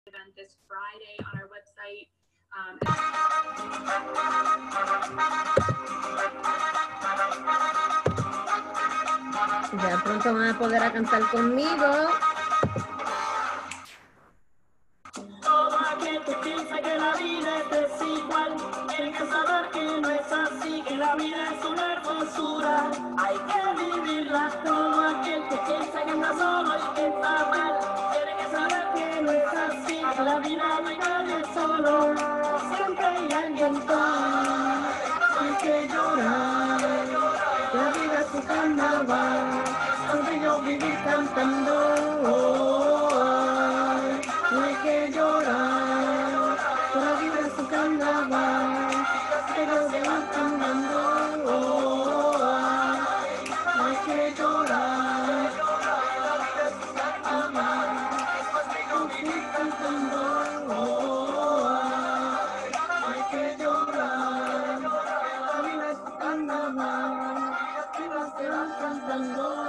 event this Friday on our website. Ya pronto van a poder a cantar conmigo. Todo aquel que piensa que la vida es desigual tiene que saber que no es así, que la vida es una hermosura, hay que vivirla. Todo aquel que piensa que está solo y que está mal tiene que saber que no es así, que la vida no hay nadie solo, siempre hay alguien con el que llorar. La vida es un carnaval, donde yo vivir cantando. No hay que llorar, por la vida es un carnaval, pero se van cantando. No hay que llorar, cantando. No hay que llorar, la vida es un carnaval, pero se van cantando.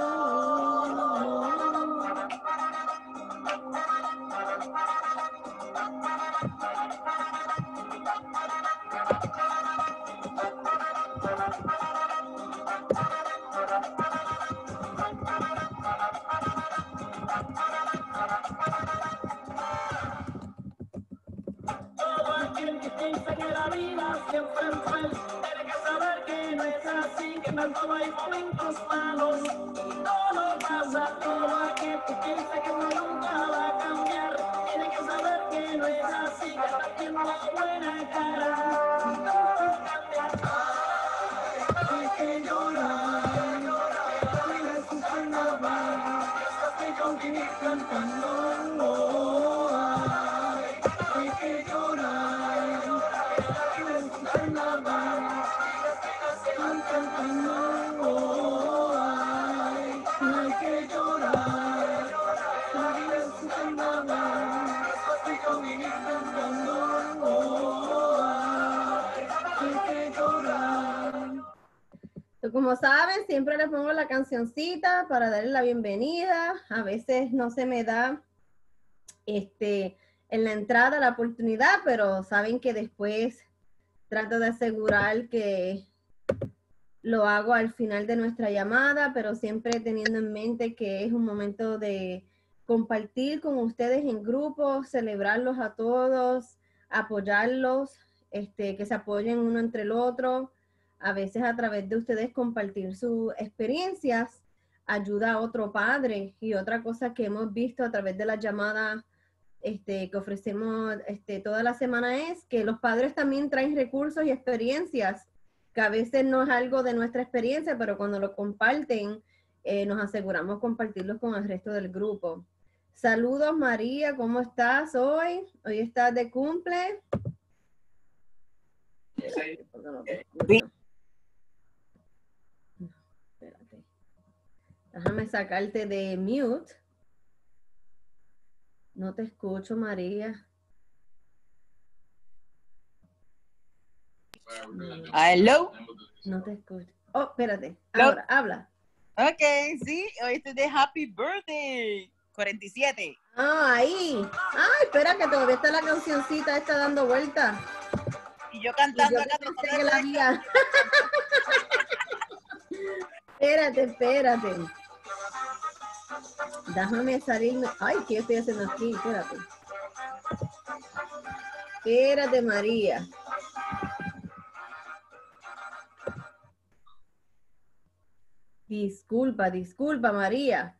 Todo aquel que piensa que la vida siempre es cruel tiene que saber que no es así, que tanto hay momentos malos y todo pasa. Todo aquel que piensa que nunca va a cambiar tiene que saber que no es así, que está tiene la buena cara. Todo cambia, hay que llorar, la vida es un carnaval, hay que vivir cantando. Hay que llorar, la vida es un carnaval, están cantando. Hay que llorar, la vida es un carnaval, hay que vivir cantando. Hay que llorar. Como saben, siempre les pongo la cancioncita para darles la bienvenida. A veces no se me da en la entrada la oportunidad, pero saben que después trato de asegurar que lo hago al final de nuestra llamada, pero siempre teniendo en mente que es un momento de compartir con ustedes en grupo, celebrarlos a todos, apoyarlos, que se apoyen uno entre el otro. A veces a través de ustedes compartir sus experiencias ayuda a otro padre. Y otra cosa que hemos visto a través de las llamadas que ofrecemos toda la semana es que los padres también traen recursos y experiencias que a veces no es algo de nuestra experiencia, pero cuando lo comparten, nos aseguramos compartirlos con el resto del grupo. Saludos, María, ¿cómo estás hoy? Hoy estás de cumple. Espérate. Déjame sacarte de mute. No te escucho, María. Hello. No te escucho. Oh, espérate. Hello. Ahora, habla. Ok, sí, hoy estoy de Happy Birthday. 47. Ah, ahí. Ay, espera que todavía está la cancioncita esta dando vuelta. Y yo cantando Y yo acá. pensé que la había. Espérate. Déjame salirme. Ay, ¿qué estoy haciendo aquí? Espérate, María. Disculpa, María.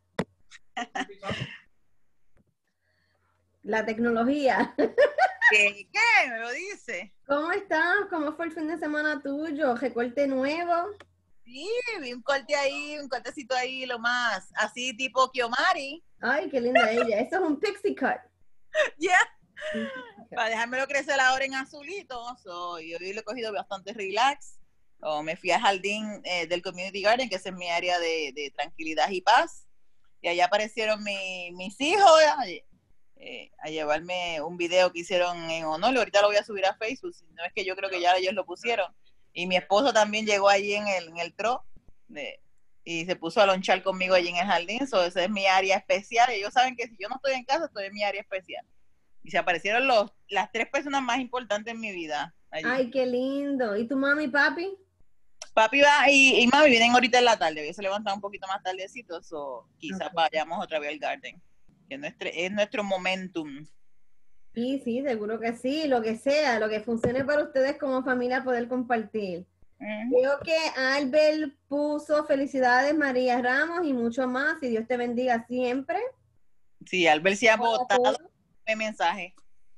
La tecnología. ¿Qué? ¿Me lo dice? ¿Cómo estás? ¿Cómo fue el fin de semana tuyo? ¿Recorte nuevo? Sí, vi un corte ahí, un cortecito ahí, lo más, así tipo Kiomari. Ay, qué linda ella. Eso es un pixie cut. Yeah. Para dejármelo crecer ahora en azulito. Yo hoy lo he cogido bastante relax. Me fui al jardín del Community Garden, que esa es mi área de tranquilidad y paz. Y allá aparecieron mis hijos a llevarme un video que hicieron en honor. Ahorita lo voy a subir a Facebook. No es que yo creo que ya ellos lo pusieron. Y mi esposo también llegó allí en el tro y se puso a lonchar conmigo allí en el jardín. Esa es mi área especial. Ellos saben que si yo no estoy en casa, estoy en mi área especial. Y se aparecieron las 3 personas más importantes en mi vida allí. Ay, qué lindo. ¿Y tu mami y papi? Papi va y mami vienen ahorita en la tarde. Hoy se levantan un poquito más tardecito, so quizás Ok. vayamos otra vez al garden. Que es nuestro momentum. Sí, sí, seguro que sí, lo que sea, lo que funcione para ustedes como familia poder compartir. Veo que Albert puso felicidades María Ramos y mucho más, y Dios te bendiga siempre. Sí, Albert se ha Hola a votado todos. el mensaje.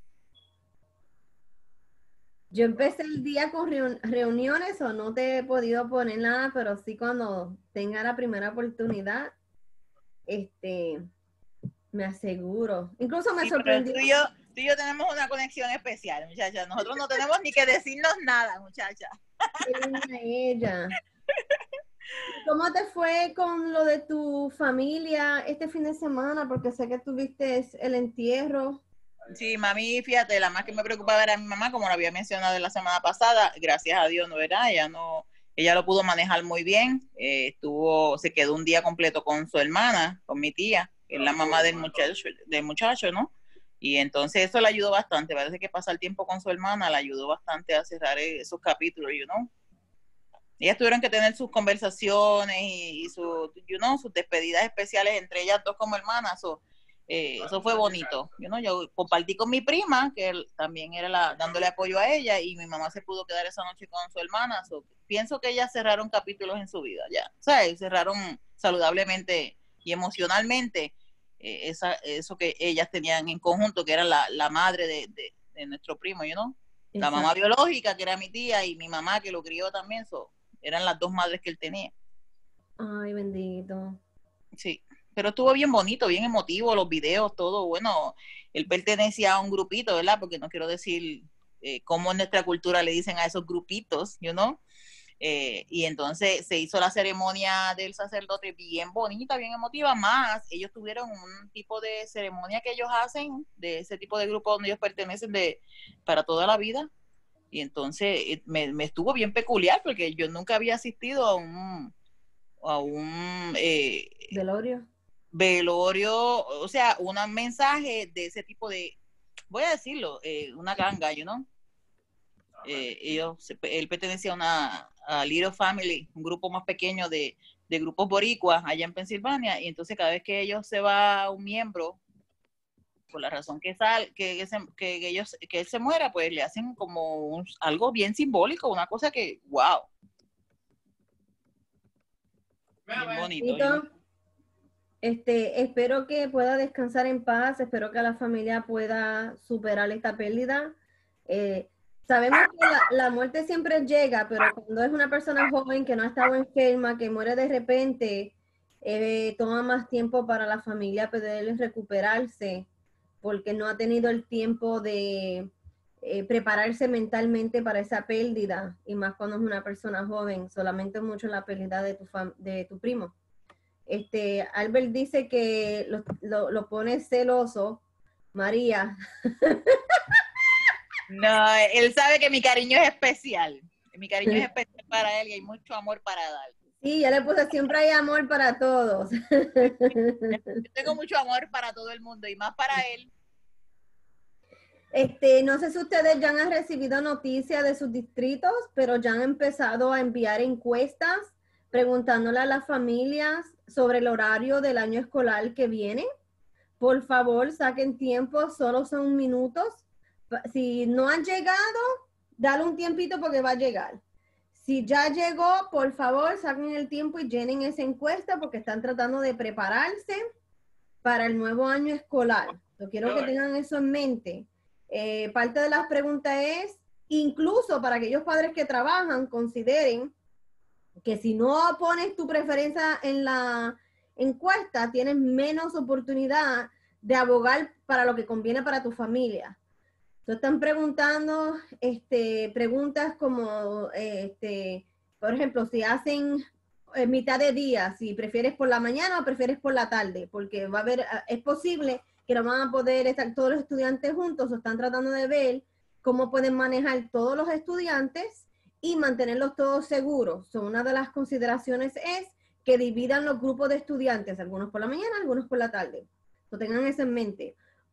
Yo empecé el día con reuniones o no te he podido poner nada, pero sí cuando tenga la primera oportunidad, me aseguro. Incluso me Sí, pero sorprendió. tú y yo tenemos una conexión especial, muchacha. Nosotros no tenemos ni que decirnos nada, muchacha. Qué linda ella. ¿Cómo te fue con lo de tu familia este fin de semana? Porque sé que tuviste el entierro. Sí, mami, fíjate, la más que me preocupaba era mi mamá, como lo había mencionado la semana pasada. Gracias a Dios, no era, ella lo pudo manejar muy bien. Se quedó un día completo con su hermana, con mi tía, que es la mamá del muchacho, ¿no? Y entonces eso le ayudó bastante. Parece que pasar tiempo con su hermana le ayudó bastante a cerrar esos capítulos, ¿no? Ellas tuvieron que tener sus conversaciones y sus despedidas especiales entre ellas dos como hermanas. Eso fue bonito. Yo compartí con mi prima, que también era dándole apoyo a ella, y mi mamá se pudo quedar esa noche con su hermana. Pienso que ellas cerraron capítulos en su vida ya. O sea, cerraron saludablemente y emocionalmente eso que ellas tenían en conjunto, que era la madre de nuestro primo, La mamá biológica, que era mi tía, y mi mamá, que lo crió también. Eran las 2 madres que él tenía. Ay, bendito. Sí, pero estuvo bien bonito, bien emotivo, los videos, todo. Bueno, él pertenecía a un grupito, ¿verdad? Porque no quiero decir cómo en nuestra cultura le dicen a esos grupitos, y entonces se hizo la ceremonia del sacerdote bien bonita, bien emotiva, más ellos tuvieron un tipo de ceremonia que ellos hacen, de ese tipo de grupo donde ellos pertenecen para toda la vida. Y entonces me estuvo bien peculiar porque yo nunca había asistido a un velorio, o sea, un mensaje de ese tipo voy a decirlo, una ganga, él pertenecía a Little Family, un grupo más pequeño de grupos boricuas allá en Pensilvania, y entonces cada vez que ellos se va un miembro, por la razón que él se muera, pues le hacen como algo bien simbólico, una cosa que, wow. Bien bonito. Espero que pueda descansar en paz, espero que la familia pueda superar esta pérdida. Sabemos que la muerte siempre llega, pero cuando es una persona joven que no ha estado enferma, que muere de repente, toma más tiempo para la familia poder recuperarse, porque no ha tenido el tiempo de prepararse mentalmente para esa pérdida, y más cuando es una persona joven. Solamente mucho la pérdida de tu primo. Albert dice que lo pone celoso, María. No, él sabe que mi cariño es especial. Mi cariño es especial para él y hay mucho amor para dar. Sí, ya le puse, siempre hay amor para todos. Yo tengo mucho amor para todo el mundo y más para él. No sé si ustedes ya han recibido noticias de sus distritos, pero ya han empezado a enviar encuestas preguntándole a las familias sobre el horario del año escolar que viene. Por favor, saquen tiempo, solo son minutos. Si no han llegado, dale un tiempito porque va a llegar. Si ya llegó, por favor, saquen el tiempo y llenen esa encuesta porque están tratando de prepararse para el nuevo año escolar. Yo quiero que tengan eso en mente. Parte de las preguntas es, incluso para aquellos padres que trabajan, consideren que si no pones tu preferencia en la encuesta, tienes menos oportunidad de abogar para lo que conviene para tu familia. Entonces están preguntando preguntas como, por ejemplo, si hacen mitad de día, si prefieres por la mañana o prefieres por la tarde, porque es posible que no van a poder estar todos los estudiantes juntos, o están tratando de ver cómo pueden manejar todos los estudiantes y mantenerlos todos seguros. Una de las consideraciones es que dividan los grupos de estudiantes, algunos por la mañana, algunos por la tarde. Tengan eso en mente.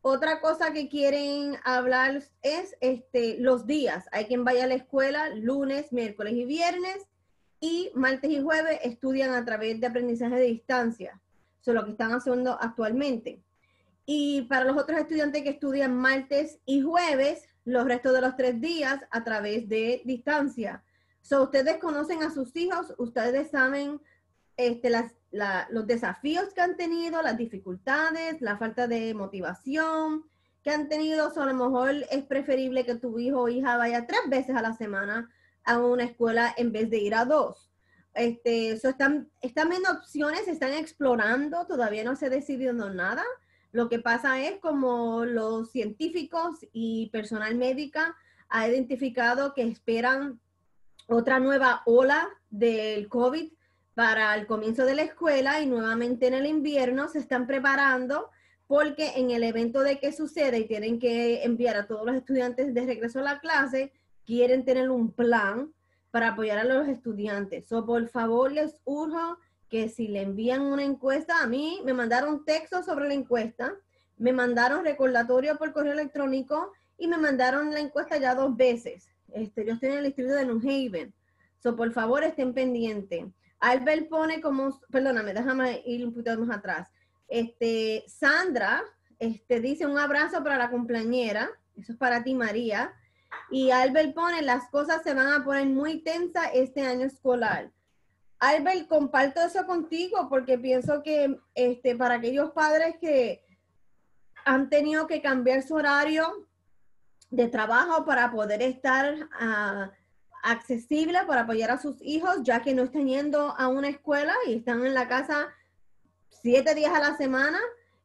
Otra cosa que quieren hablar es los días. Hay quien vaya a la escuela lunes, miércoles y viernes, y martes y jueves estudian a través de aprendizaje de distancia. Eso es lo que están haciendo actualmente. Y para los otros estudiantes que estudian martes y jueves, los restos de los 3 días a través de distancia. So, ustedes conocen a sus hijos, ustedes saben los desafíos que han tenido, las dificultades, la falta de motivación que han tenido. So, a lo mejor es preferible que tu hijo o hija vaya 3 veces a la semana a una escuela en vez de ir a 2. Están viendo opciones, están explorando, todavía no se ha decidido nada. Lo que pasa es como los científicos y personal médica ha identificado que esperan otra nueva ola del COVID para el comienzo de la escuela, y nuevamente en el invierno se están preparando porque en el evento de que sucede y tienen que enviar a todos los estudiantes de regreso a la clase, quieren tener un plan para apoyar a los estudiantes. So, por favor, les urjo que si le envían una encuesta, a mí me mandaron texto sobre la encuesta, me mandaron recordatorio por correo electrónico y me mandaron la encuesta ya 2 veces. Yo estoy en el distrito de New Haven. So, por favor, estén pendientes. Albert pone como, perdóname, déjame ir un poquito más atrás. Sandra dice un abrazo para la cumpleañera. Eso es para ti, María. Y Albert pone, las cosas se van a poner muy tensas este año escolar. Albert, comparto eso contigo porque pienso que para aquellos padres que han tenido que cambiar su horario de trabajo para poder estar accesible para apoyar a sus hijos, ya que no están yendo a una escuela y están en la casa 7 días a la semana,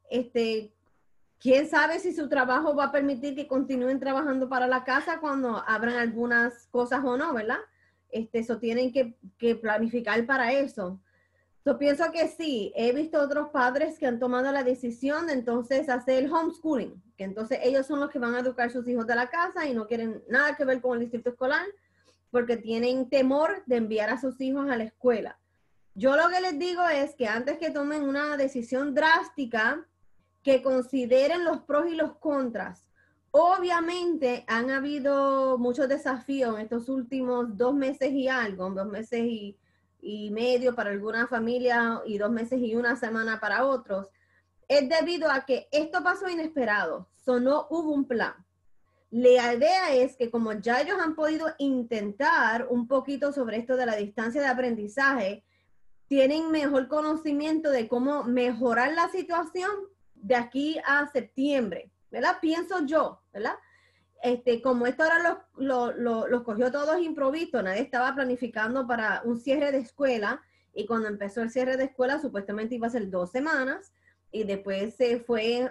quién sabe si su trabajo va a permitir que continúen trabajando para la casa cuando abran algunas cosas o no, ¿verdad? Eso tienen que planificar para eso. Yo pienso que sí, he visto otros padres que han tomado la decisión de entonces hacer el homeschooling, que entonces ellos son los que van a educar a sus hijos de la casa y no quieren nada que ver con el distrito escolar porque tienen temor de enviar a sus hijos a la escuela. Yo lo que les digo es que antes que tomen una decisión drástica, que consideren los pros y los contras. Obviamente han habido muchos desafíos en estos últimos 2 meses y algo, 2 meses y medio para algunas familias y 2 meses y una semana para otros. Es debido a que esto pasó inesperado, no hubo un plan. La idea es que como ya ellos han podido intentar un poquito sobre esto de la distancia de aprendizaje, tienen mejor conocimiento de cómo mejorar la situación de aquí a septiembre, ¿verdad? Pienso yo, ¿verdad? Como esto ahora los cogió todos improvisos, nadie estaba planificando para un cierre de escuela, y cuando empezó el cierre de escuela supuestamente iba a ser 2 semanas, y después se fue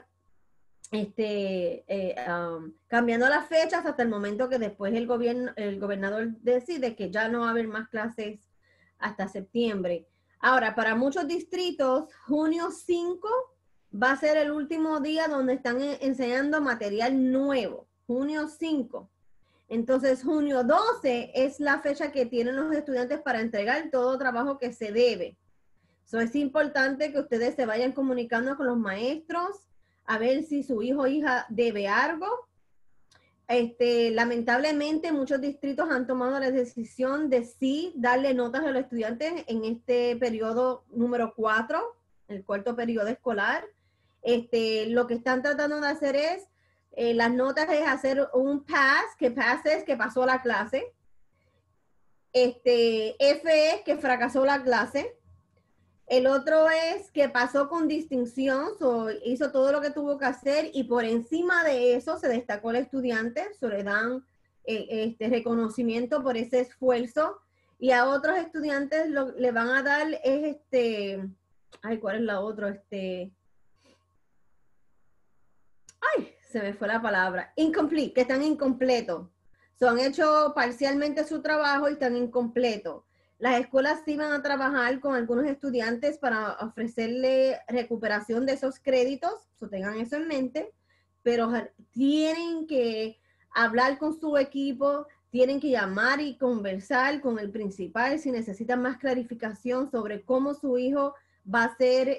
cambiando las fechas hasta el momento que después el gobernador decide que ya no va a haber más clases hasta septiembre. Ahora, para muchos distritos, junio 5 va a ser el último día donde están enseñando material nuevo, junio 5. Entonces, junio 12 es la fecha que tienen los estudiantes para entregar todo trabajo que se debe. So, es importante que ustedes se vayan comunicando con los maestros a ver si su hijo o hija debe algo. Lamentablemente, muchos distritos han tomado la decisión de sí darle notas a los estudiantes en este periodo número 4, el 4º periodo escolar. Lo que están tratando de hacer es, las notas es hacer un pass, que pases que pasó la clase. F es que fracasó la clase. El otro es que pasó con distinción, hizo todo lo que tuvo que hacer, y por encima de eso se destacó el estudiante, le dan reconocimiento por ese esfuerzo. Y a otros estudiantes le van a dar es ¿cuál es la otra? Se me fue la palabra. Incomplete, que están incompletos. Han hecho parcialmente su trabajo y están incompletos. Las escuelas sí van a trabajar con algunos estudiantes para ofrecerle recuperación de esos créditos, tengan eso en mente, pero tienen que hablar con su equipo, tienen que llamar y conversar con el principal si necesitan más clarificación sobre cómo su hijo va a ser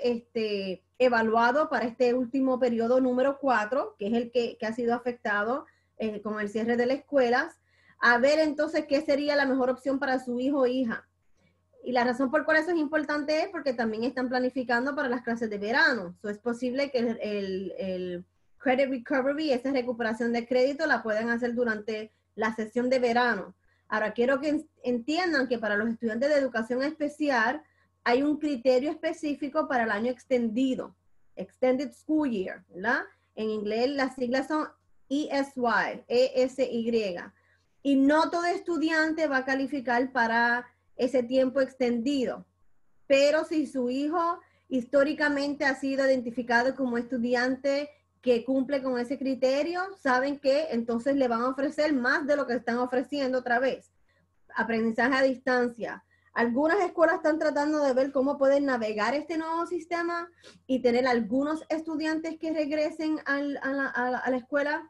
evaluado para este último periodo número 4, que es el que ha sido afectado con el cierre de las escuelas, a ver entonces qué sería la mejor opción para su hijo o hija. Y la razón por cual eso es importante es porque también están planificando para las clases de verano. So, es posible que el credit recovery, esa recuperación de crédito, la puedan hacer durante la sesión de verano. Ahora, quiero que entiendan que para los estudiantes de educación especial hay un criterio específico para el año extendido, Extended School Year, ¿verdad? En inglés las siglas son ESY, ESY. Y no todo estudiante va a calificar para ese tiempo extendido. Pero si su hijo históricamente ha sido identificado como estudiante que cumple con ese criterio, saben que entonces le van a ofrecer más de lo que están ofreciendo otra vez. Aprendizaje a distancia. Algunas escuelas están tratando de ver cómo pueden navegar este nuevo sistema y tener algunos estudiantes que regresen a la escuela.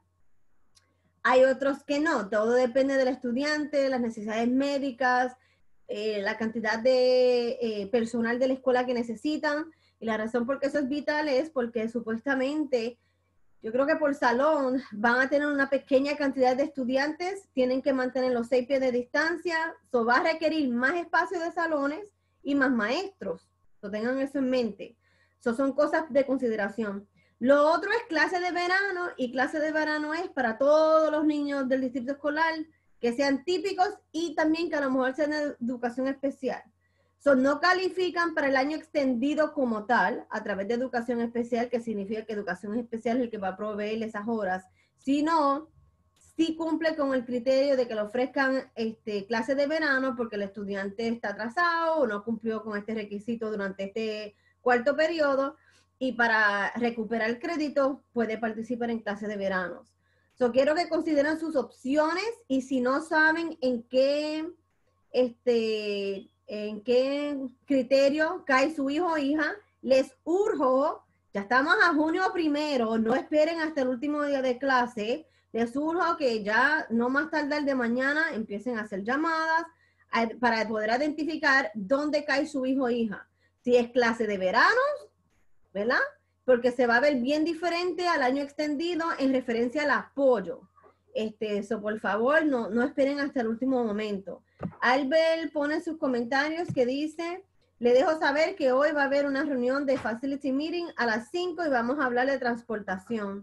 Hay otros que no. Todo depende del estudiante, las necesidades médicas, la cantidad de personal de la escuela que necesitan. Y la razón por qué eso es vital es porque supuestamente, yo creo que por salón van a tener una pequeña cantidad de estudiantes, tienen que mantener los 6 pies de distancia, eso va a requerir más espacio de salones y más maestros. So, tengan eso en mente. Eso son cosas de consideración. Lo otro es clase de verano, y clase de verano es para todos los niños del distrito escolar que sean típicos y también que a lo mejor sean de educación especial. So, no califican para el año extendido como tal, a través de educación especial, que significa que educación especial es el que va a proveer esas horas, sino sí cumple con el criterio de que le ofrezcan clase de verano porque el estudiante está atrasado o no cumplió con este requisito durante este cuarto periodo, y para recuperar el crédito puede participar en clase de verano. So, quiero que consideren sus opciones, y si no saben en qué criterio cae su hijo o hija, les urjo, ya estamos a junio 1, no esperen hasta el último día de clase, les urjo que ya no más tardar de mañana empiecen a hacer llamadas para poder identificar dónde cae su hijo o hija. Si es clase de verano, ¿verdad? Porque se va a ver bien diferente al año extendido en referencia al apoyo. So, por favor, no esperen hasta el último momento. Albert pone sus comentarios que dice, le dejo saber que hoy va a haber una reunión de Facility Meeting a las 5 y vamos a hablar de transportación.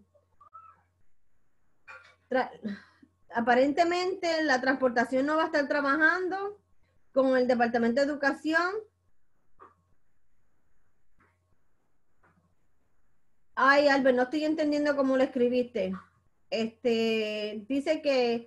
Aparentemente la transportación no va a estar trabajando con el Departamento de Educación. Ay, Albert, no estoy entendiendo cómo lo escribiste. Dice que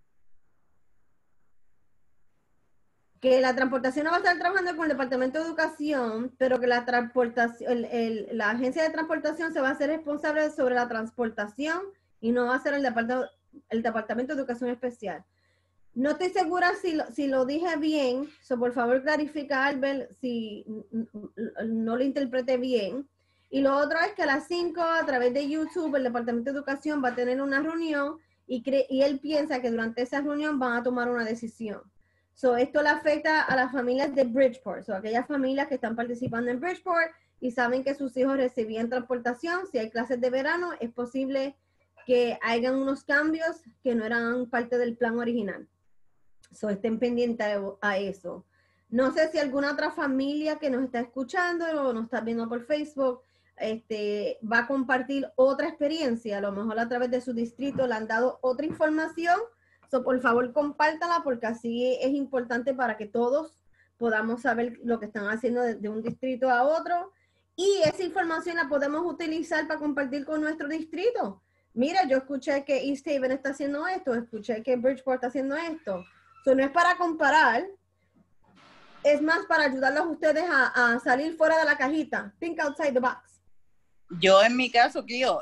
la transportación no va a estar trabajando con el Departamento de Educación, pero que la transportación, la agencia de transportación se va a hacer responsable sobre la transportación y no va a ser el Departamento de Educación Especial. No estoy segura si lo dije bien, por favor clarifica, Albert, si no lo interpreté bien. Y lo otro es que a las 5 a través de YouTube el Departamento de Educación va a tener una reunión y él piensa que durante esa reunión van a tomar una decisión. Esto le afecta a las familias de Bridgeport, aquellas familias que están participando en Bridgeport y saben que sus hijos recibían transportación. Si hay clases de verano, es posible que hayan unos cambios que no eran parte del plan original. Estén pendientes a eso. No sé si alguna otra familia que nos está escuchando o nos está viendo por Facebook va a compartir otra experiencia, a lo mejor a través de su distrito le han dado otra información. Por favor, compártala porque así es importante para que todos podamos saber lo que están haciendo de un distrito a otro. Y esa información la podemos utilizar para compartir con nuestro distrito. Mira, yo escuché que East Haven está haciendo esto, escuché que Bridgeport está haciendo esto. No es para comparar, es más para ayudarlos a ustedes a salir fuera de la cajita. Think outside the box. Yo en mi caso, Kio,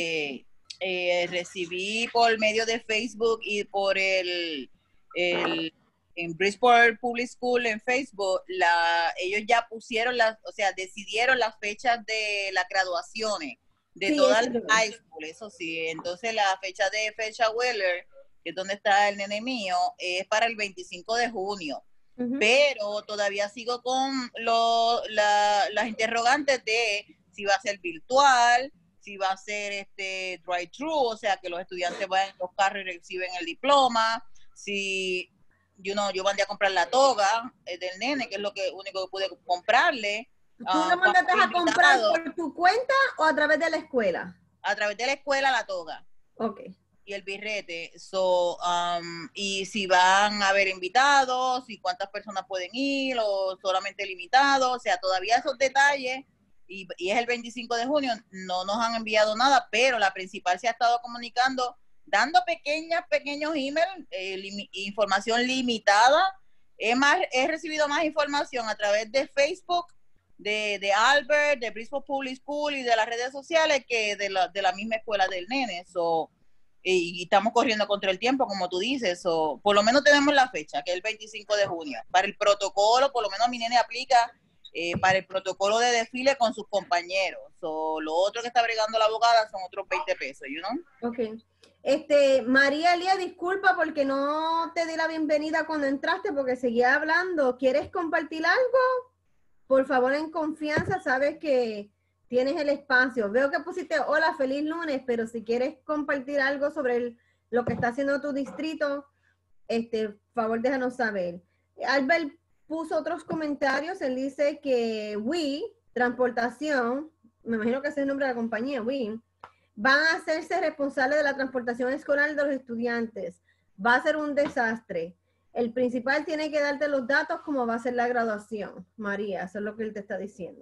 recibí por medio de Facebook y por en Bridgeport Public School en Facebook, ellos ya pusieron decidieron las fechas de las graduaciones de todas las high school, eso sí. Entonces la fecha de Fecha Weller, que es donde está el nene mío, es para el 25 de junio. pero todavía sigo con las interrogantes de si va a ser virtual, si va a ser drive-thru, o sea, que los estudiantes vayan en los carros y reciben el diploma, si yo mandé a comprar la toga del nene, que es lo único que pude comprarle. ¿Tú lo mandaste a comprar por tu cuenta o a través de la escuela? A través de la escuela, la toga. Ok. Y el birrete. Y si van a haber invitados, y cuántas personas pueden ir, o solamente limitados, o sea, todavía esos detalles, y es el 25 de junio, no nos han enviado nada, pero la principal se ha estado comunicando, dando pequeños emails, información limitada. He recibido más información a través de Facebook, de Albert, de Brisbane Public School y de las redes sociales que de la misma escuela del nene. Y estamos corriendo contra el tiempo, como tú dices. Por lo menos tenemos la fecha, que es el 25 de junio. Para el protocolo, por lo menos mi nene aplica para el protocolo de desfile con sus compañeros. Lo otro que está bregando la abogada son otros 20 pesos, you know? Ok. María Elía, disculpa porque no te di la bienvenida cuando entraste porque seguía hablando. ¿Quieres compartir algo? Por favor, en confianza, sabes que tienes el espacio. Veo que pusiste hola, feliz lunes, pero si quieres compartir algo sobre lo que está haciendo tu distrito, favor, déjanos saber. Albert puso otros comentarios. Él dice que Transportación, me imagino que ese es el nombre de la compañía, van a hacerse responsables de la transportación escolar de los estudiantes. Va a ser un desastre. El principal tiene que darte los datos como va a ser la graduación. María, eso es lo que él te está diciendo.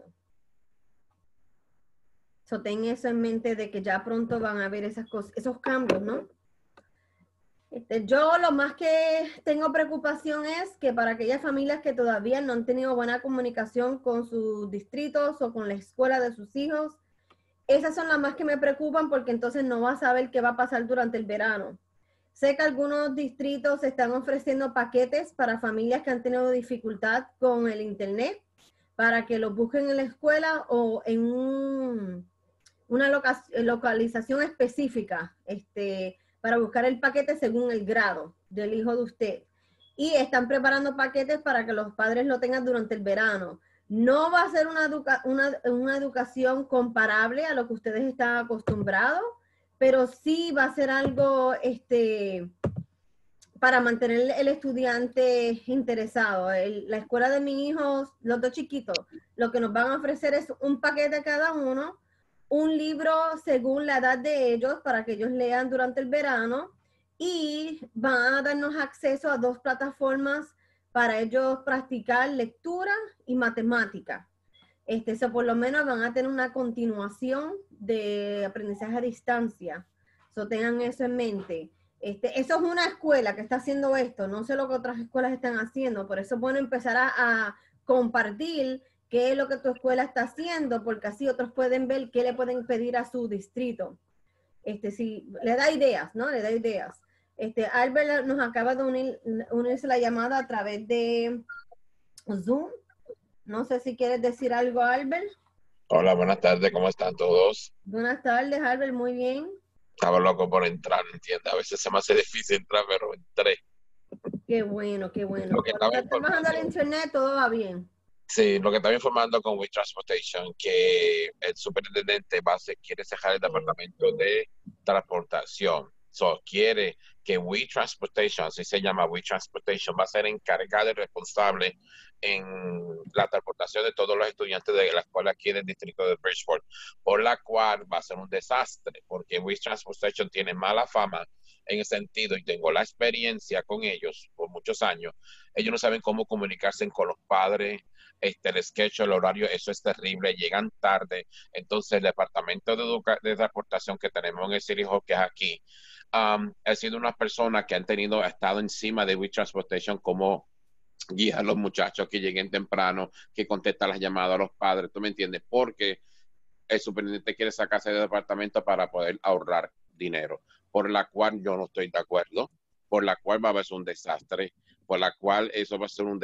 Ten eso en mente de que ya pronto van a haber esas cosas, esos cambios, ¿no? Yo lo más que tengo preocupación es que para aquellas familias que todavía no han tenido buena comunicación con sus distritos o con la escuela de sus hijos, esas son las más que me preocupan porque entonces no vas a saber qué va a pasar durante el verano. Sé que algunos distritos están ofreciendo paquetes para familias que han tenido dificultad con el internet para que los busquen en la escuela o en una localización específica para buscar el paquete según el grado del hijo de usted. Y están preparando paquetes para que los padres lo tengan durante el verano. No va a ser una educación comparable a lo que ustedes están acostumbrados, pero sí va a ser algo para mantener el estudiante interesado. La escuela de mis hijos, los dos chiquitos, lo que nos van a ofrecer es un paquete cada uno, un libro según la edad de ellos para que ellos lean durante el verano y van a darnos acceso a 2 plataformas para ellos practicar lectura y matemática. Por lo menos van a tener una continuación de aprendizaje a distancia. Tengan eso en mente. Eso es una escuela que está haciendo esto. No sé lo que otras escuelas están haciendo. Por eso es bueno empezar a compartir qué es lo que tu escuela está haciendo, porque así otros pueden ver qué le pueden pedir a su distrito. Si le da ideas, ¿no? Le da ideas. Albert nos acaba de unirse la llamada a través de Zoom. No sé si quieres decir algo, Albert. Hola, buenas tardes, ¿cómo están todos? Buenas tardes, Albert, muy bien. Estaba loco por entrar, ¿me entiendes? A veces se me hace difícil entrar, pero entré. Qué bueno, qué bueno. Lo que Cuando estás bajando al internet, todo va bien. Sí, lo que estaba informando con We Transportation, que el superintendente quiere cerrar el departamento de transportación. Quiere que We Transportation, así se llama We Transportation, va a ser encargado y responsable en la transportación de todos los estudiantes de la escuela aquí en el distrito de Bridgeport, por la cual va a ser un desastre, porque We Transportation tiene mala fama en ese sentido, y tengo la experiencia con ellos por muchos años. Ellos no saben cómo comunicarse con los padres, el sketch, el horario, eso es terrible, llegan tarde. Entonces el departamento de transportación que tenemos en el City Hall, que es aquí, ha sido una persona que ha estado encima de We Transportation, como guía a los muchachos que lleguen temprano, que contesta las llamadas a los padres, ¿tú me entiendes? Porque el superintendente quiere sacarse del departamento para poder ahorrar dinero, por la cual yo no estoy de acuerdo, por la cual va a haber un desastre, por la cual eso va a ser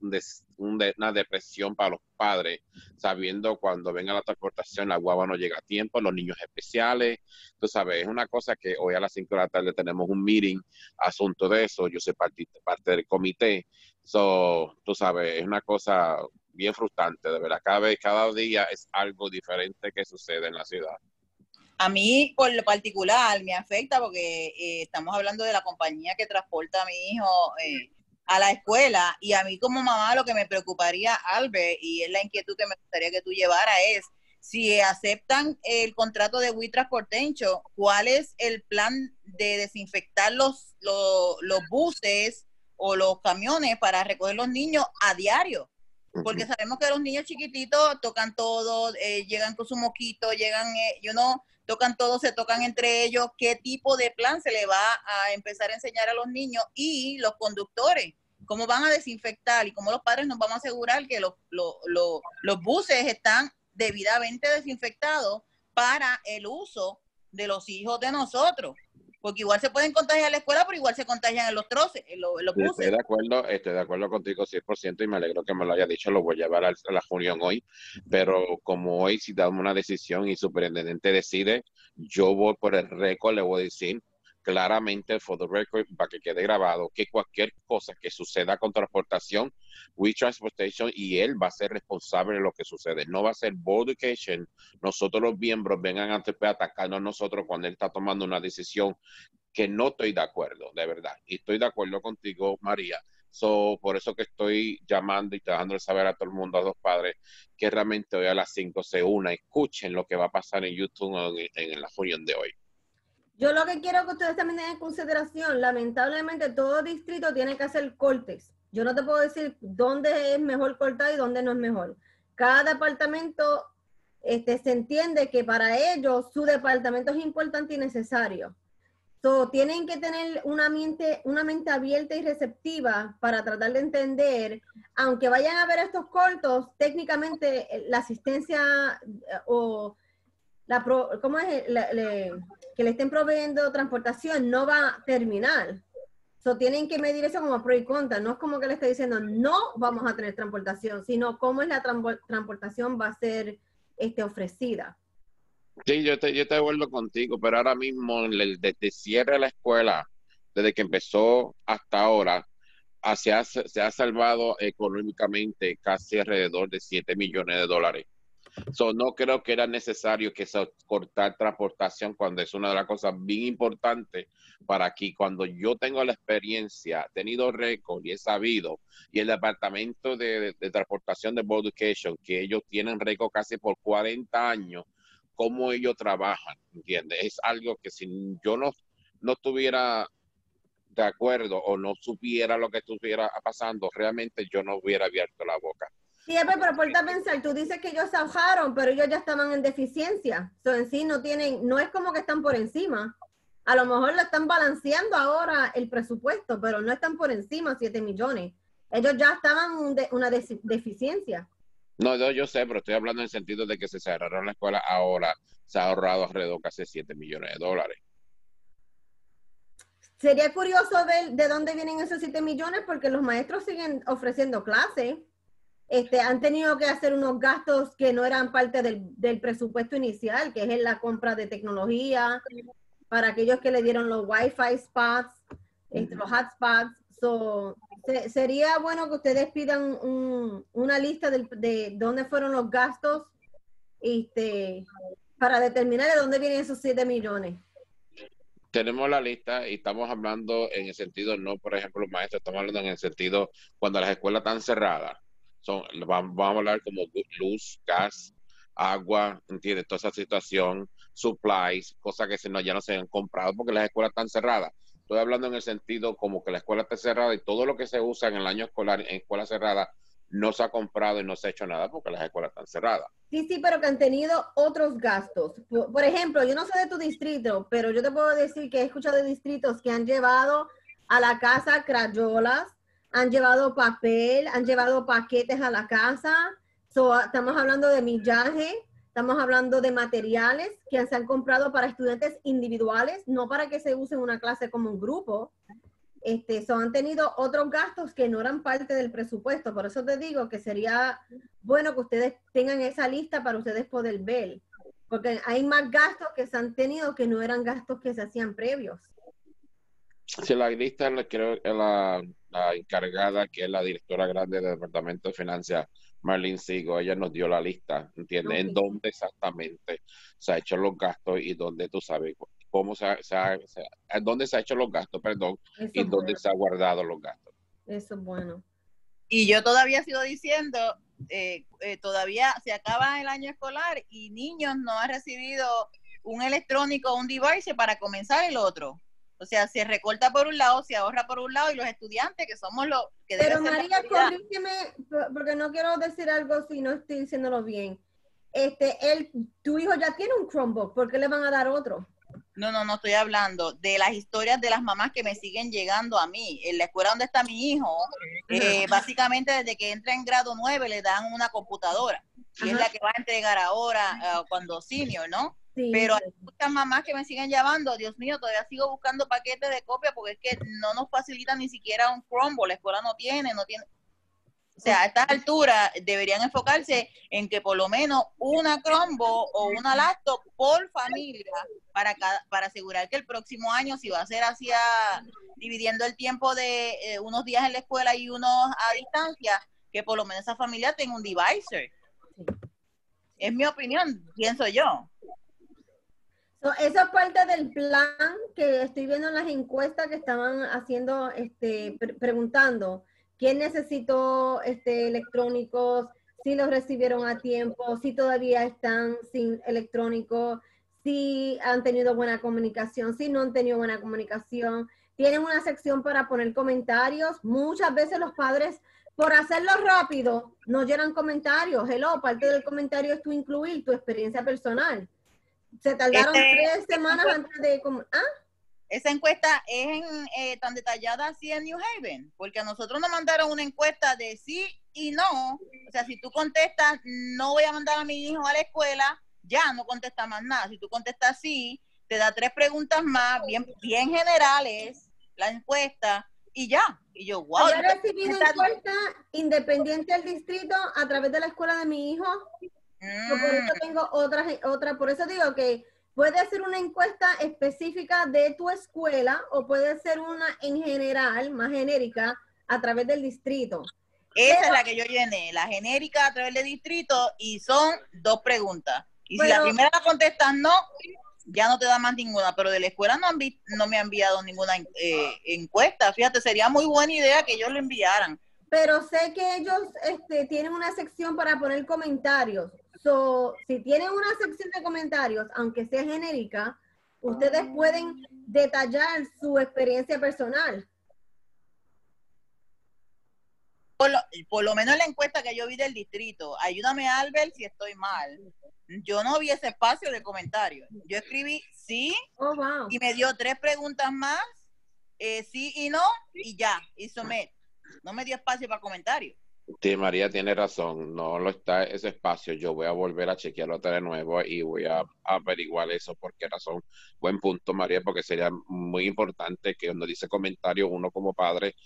una depresión para los padres, sabiendo cuando venga la transportación, la guagua no llega a tiempo, los niños especiales, tú sabes, es una cosa que hoy a las 5 de la tarde tenemos un meeting, asunto de eso, yo soy parte del comité, tú sabes, es una cosa bien frustrante, de verdad, cada día es algo diferente que sucede en la ciudad. A mí, por lo particular, me afecta porque estamos hablando de la compañía que transporta a mi hijo a la escuela, y a mí como mamá lo que me preocuparía, Albert, y es la inquietud que me gustaría que tú llevaras, es si aceptan el contrato de We Transportation, ¿cuál es el plan de desinfectar los buses o los camiones para recoger los niños a diario? Porque sabemos que los niños chiquititos tocan todo, llegan con su moquito, tocan todo, se tocan entre ellos. ¿Qué tipo de plan se le va a empezar a enseñar a los niños y los conductores? ¿Cómo van a desinfectar y cómo los padres nos vamos a asegurar que los buses están debidamente desinfectados para el uso de los hijos de nosotros? Porque igual se pueden contagiar en la escuela, pero igual se contagian en los troces, en los buses. Estoy de acuerdo contigo 100% y me alegro que me lo haya dicho, lo voy a llevar a la reunión hoy, pero como hoy si damos una decisión y el superintendente decide, yo voy por el récord, le voy a decir claramente, for the record, para que quede grabado, que cualquier cosa que suceda con transportación, We Transportation y él va a ser responsable de lo que sucede. No va a ser Board Education, nosotros los miembros vengan a atacarnos a nosotros cuando él está tomando una decisión que no estoy de acuerdo, de verdad. Y estoy de acuerdo contigo, María. Por eso que estoy llamando y dejándole saber a todo el mundo, a los padres, que realmente hoy a las 5 se una, escuchen lo que va a pasar en YouTube en la reunión de hoy. Yo lo que quiero que ustedes también tengan en consideración, lamentablemente todo distrito tiene que hacer cortes. Yo no te puedo decir dónde es mejor cortar y dónde no es mejor. Cada departamento se entiende que para ellos su departamento es importante y necesario. Tienen que tener una mente abierta y receptiva para tratar de entender, aunque vayan a ver estos cortos, técnicamente la asistencia o que le estén proveyendo transportación no va a terminar. Tienen que medir eso como pro y contra. No es como que le estoy diciendo no vamos a tener transportación, sino cómo es la transportación va a ser ofrecida. Sí, yo estoy de acuerdo contigo, pero ahora mismo desde cierre de la escuela, desde que empezó hasta ahora, se ha salvado económicamente casi alrededor de $7 millones. No creo que era necesario que cortar transportación cuando es una de las cosas bien importantes para aquí. Cuando yo tengo la experiencia, he tenido récord y he sabido, y el departamento de transportación de Board Education, que ellos tienen récord casi por 40 años, cómo ellos trabajan, ¿entiendes? Es algo que si yo no estuviera de acuerdo o no supiera lo que estuviera pasando, realmente yo no hubiera abierto la boca. Sí, pero ponte a pensar, tú dices que ellos se ahogaron, pero ellos ya estaban en deficiencia. En sí no es como que están por encima. A lo mejor lo están balanceando ahora el presupuesto, pero no están por encima 7 millones. Ellos ya estaban en una deficiencia. No, yo sé, pero estoy hablando en el sentido de que se cerraron la escuela ahora, se ha ahorrado alrededor casi $7 millones. Sería curioso ver de dónde vienen esos 7 millones, porque los maestros siguen ofreciendo clases. Han tenido que hacer unos gastos que no eran parte del presupuesto inicial, que es la compra de tecnología, para aquellos que le dieron los Wi-Fi spots, los hotspots. Sería bueno que ustedes pidan una lista de dónde fueron los gastos para determinar de dónde vienen esos 7 millones. Tenemos la lista y estamos hablando en el sentido, no, por ejemplo, los maestros, estamos hablando en el sentido cuando las escuelas están cerradas. Vamos a hablar como luz, gas, agua, ¿entiendes? Toda esa situación, supplies, cosas que ya no se han comprado porque las escuelas están cerradas. Estoy hablando en el sentido como que la escuela está cerrada y todo lo que se usa en el año escolar en escuela cerrada no se ha comprado y no se ha hecho nada porque las escuelas están cerradas. Sí, pero que han tenido otros gastos. Por ejemplo, yo no sé de tu distrito, pero yo te puedo decir que he escuchado de distritos que han llevado a la casa crayolas, han llevado papel, han llevado paquetes a la casa. Estamos hablando de millaje, estamos hablando de materiales que se han comprado para estudiantes individuales, no para que se use en una clase como un grupo. Han tenido otros gastos que no eran parte del presupuesto. Por eso te digo que sería bueno que ustedes tengan esa lista para ustedes poder ver. Porque hay más gastos que se han tenido que no eran gastos que se hacían previos. Si la lista, creo que la encargada, que es la directora grande del Departamento de Finanzas, Marlene Sigo, ella nos dio la lista, ¿entiendes? En dónde exactamente se ha hecho los gastos y dónde tú sabes cómo en dónde se ha hecho los gastos, perdón, Eso y es dónde bueno. se ha guardado los gastos. Eso es bueno. Y yo todavía sigo diciendo, todavía se acaba el año escolar y niños no han recibido un electrónico, un device para comenzar el otro. O sea, se recorta por un lado, se ahorra por un lado y los estudiantes, que somos los que Pero deben ser María, la prioridad. corrígeme, porque no quiero decir algo si no estoy diciéndolo bien. Tu hijo ya tiene un Chromebook, ¿por qué le van a dar otro? No estoy hablando de las historias de las mamás que me siguen llegando a mí. En la escuela donde está mi hijo, básicamente desde que entra en grado 9 le dan una computadora. Y es la que va a entregar ahora cuando senior, ¿no? Sí. Pero hay muchas mamás que me siguen llamando, Dios mío, todavía sigo buscando paquetes de copia porque es que no nos facilitan ni siquiera un Chromebook, la escuela no tiene. O sea, a estas alturas deberían enfocarse en que por lo menos una Chromebook o una laptop por familia para asegurar que el próximo año, si va a ser hacia dividiendo el tiempo de unos días en la escuela y unos a distancia, que por lo menos esa familia tenga un device. Es mi opinión, pienso yo. Eso es parte del plan que estoy viendo en las encuestas que estaban haciendo, preguntando quién necesitó electrónicos, si los recibieron a tiempo, si todavía están sin electrónicos, si han tenido buena comunicación, si no han tenido buena comunicación. Tienen una sección para poner comentarios. Muchas veces los padres, por hacerlo rápido, no llenan comentarios. Hello, parte del comentario es tú incluir tu experiencia personal. Se tardaron 3 semanas antes de... Esa encuesta es tan detallada así en New Haven, porque a nosotros nos mandaron una encuesta de sí y no. O sea, si tú contestas, no voy a mandar a mi hijo a la escuela, ya no contesta más nada. Si tú contestas sí, te da 3 preguntas más, bien generales, la encuesta, y ya. Y yo, wow. Yo he recibido encuesta independiente del distrito a través de la escuela de mi hijo. Por eso tengo otra, por eso digo que puede ser una encuesta específica de tu escuela o puede ser una en general, más genérica, a través del distrito. Esa es la que yo llené, la genérica a través del distrito, y son 2 preguntas. Y si la primera la contestas no, ya no te da más ninguna, pero de la escuela no me ha enviado ninguna encuesta. Fíjate, sería muy buena idea que ellos lo enviaran. Pero sé que ellos tienen una sección para poner comentarios. Si tienen una sección de comentarios, aunque sea genérica, ustedes pueden detallar su experiencia personal. Por lo menos la encuesta que yo vi del distrito, ayúdame Albert si estoy mal, yo no vi ese espacio de comentarios. Yo escribí sí, wow. Y me dio 3 preguntas más, sí y no, y ya, y submit. No me dio espacio para comentarios. Sí, María tiene razón, no lo está ese espacio. Yo voy a volver a chequearlo de nuevo y voy a averiguar eso, por qué razón. Buen punto, María, porque sería muy importante que cuando dice comentario, uno como padre,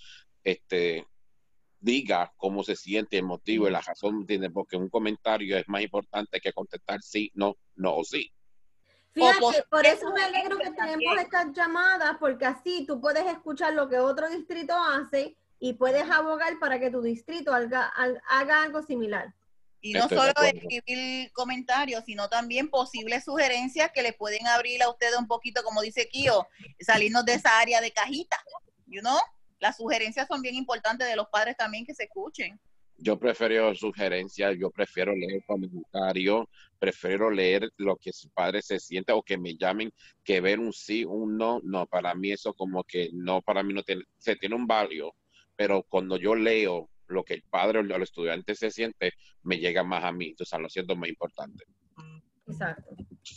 diga cómo se siente, el motivo y la razón, ¿entiendes? Porque un comentario es más importante que contestar sí, no o sí. Fíjate, por eso me alegro que tenemos estas llamadas, porque así tú puedes escuchar lo que otro distrito hace y puedes abogar para que tu distrito haga algo similar. Y no solo escribir comentarios, sino también posibles sugerencias que le pueden abrir a ustedes un poquito, como dice Kio, salirnos de esa área de cajita, you know? Las sugerencias son bien importantes de los padres también que se escuchen. Yo prefiero sugerencias, yo prefiero leer comentarios, prefiero leer lo que su padre se siente o que me llamen, que ver un sí, un no. No, para mí eso como que no, para mí no tiene, se tiene un valor, pero cuando yo leo lo que el padre o el estudiante se siente, me llega más a mí, entonces lo siento más importante. Exacto.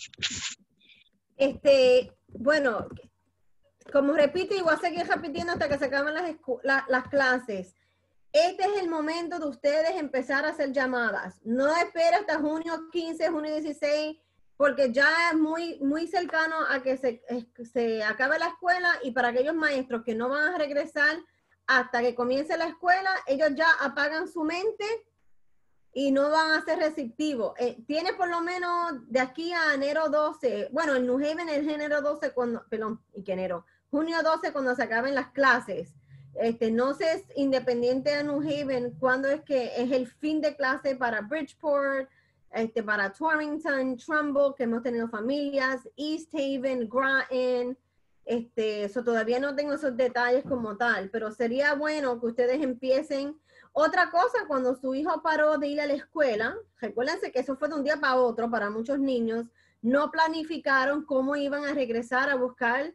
Bueno, como repito, y voy a seguir repitiendo hasta que se acaben las clases. Este es el momento de ustedes empezar a hacer llamadas. No espera hasta junio 15, junio 16, porque ya es muy cercano a que se acabe la escuela, y para aquellos maestros que no van a regresar hasta que comience la escuela, ellos ya apagan su mente y no van a ser receptivos. Tiene por lo menos de aquí a enero 12, bueno, en New Haven es enero 12, junio 12 cuando se acaben las clases. No sé, es independiente de New Haven, cuándo es que es el fin de clase para Bridgeport, para Torrington, Trumbull, que hemos tenido familias, East Haven, Groton. Eso todavía no tengo esos detalles como tal, pero sería bueno que ustedes empiecen. Otra cosa, cuando su hijo paró de ir a la escuela, recuérdense que eso fue de un día para otro para muchos niños, no planificaron cómo iban a regresar a buscar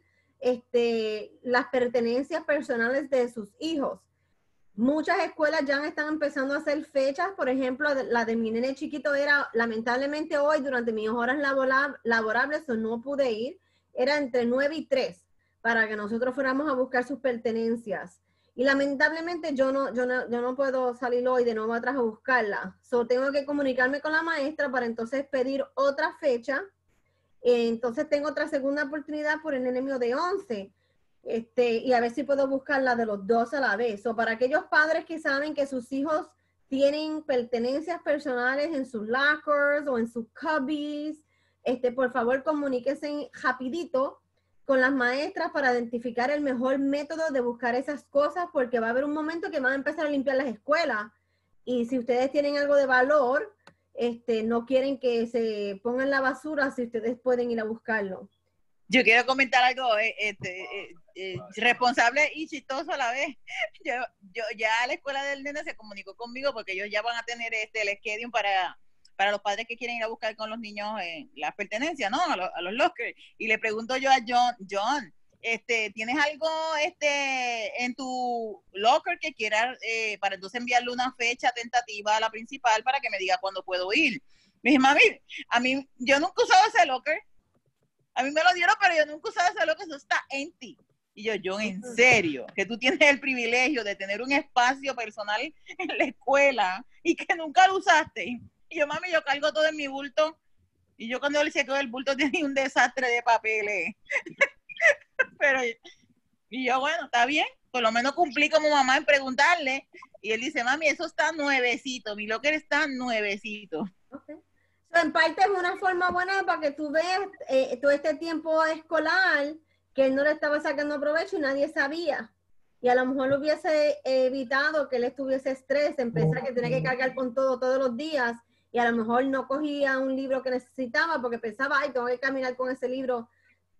las pertenencias personales de sus hijos. Muchas escuelas ya están empezando a hacer fechas. Por ejemplo, la de mi nene chiquito era, lamentablemente hoy, durante mis horas laborables, no pude ir, era entre 9 y 3 para que nosotros fuéramos a buscar sus pertenencias. Y lamentablemente yo no puedo salir hoy de nuevo atrás a buscarla. Tengo que comunicarme con la maestra para entonces pedir otra fecha. Entonces tengo otra segunda oportunidad por el nene mío de 11. Y a ver si puedo buscar la de los 2 a la vez. O para aquellos padres que saben que sus hijos tienen pertenencias personales en sus lockers o en sus cubbies, por favor comuníquense rapidito con las maestras para identificar el mejor método de buscar esas cosas, porque va a haber un momento que van a empezar a limpiar las escuelas. Y si ustedes tienen algo de valor, no quieren que se ponga en la basura, si ustedes pueden ir a buscarlo. Yo quiero comentar algo responsable y chistoso a la vez. Yo ya la escuela del nene se comunicó conmigo porque ellos ya van a tener el schedule para los padres que quieren ir a buscar con los niños las pertenencias, ¿no? A los lockers. Y le pregunto yo a John, ¿tienes algo en tu locker que quieras para entonces enviarle una fecha tentativa a la principal para que me diga cuándo puedo ir? Me dije, mami, yo nunca he usado ese locker. A mí me lo dieron, pero yo nunca he usado ese locker, eso está empty. Y yo, en serio, que tú tienes el privilegio de tener un espacio personal en la escuela y que nunca lo usaste. Y yo, mami, yo cargo todo en mi bulto. Y yo cuando le chequeo el bulto tenía un desastre de papeles. Pero, y yo, bueno, está bien. Por lo menos cumplí como mamá en preguntarle. Y él dice, mami, eso está nuevecito. Mi locker está nuevecito. Okay. En parte es una forma buena para que tú veas todo este tiempo escolar que él no le estaba sacando provecho y nadie sabía. Y a lo mejor lo hubiese evitado que él estuviese estrés, pensar que tenía que cargar con todo todos los días, y a lo mejor no cogía un libro que necesitaba porque pensaba, ay, tengo que caminar con ese libro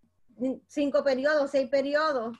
5 periodos, 6 periodos.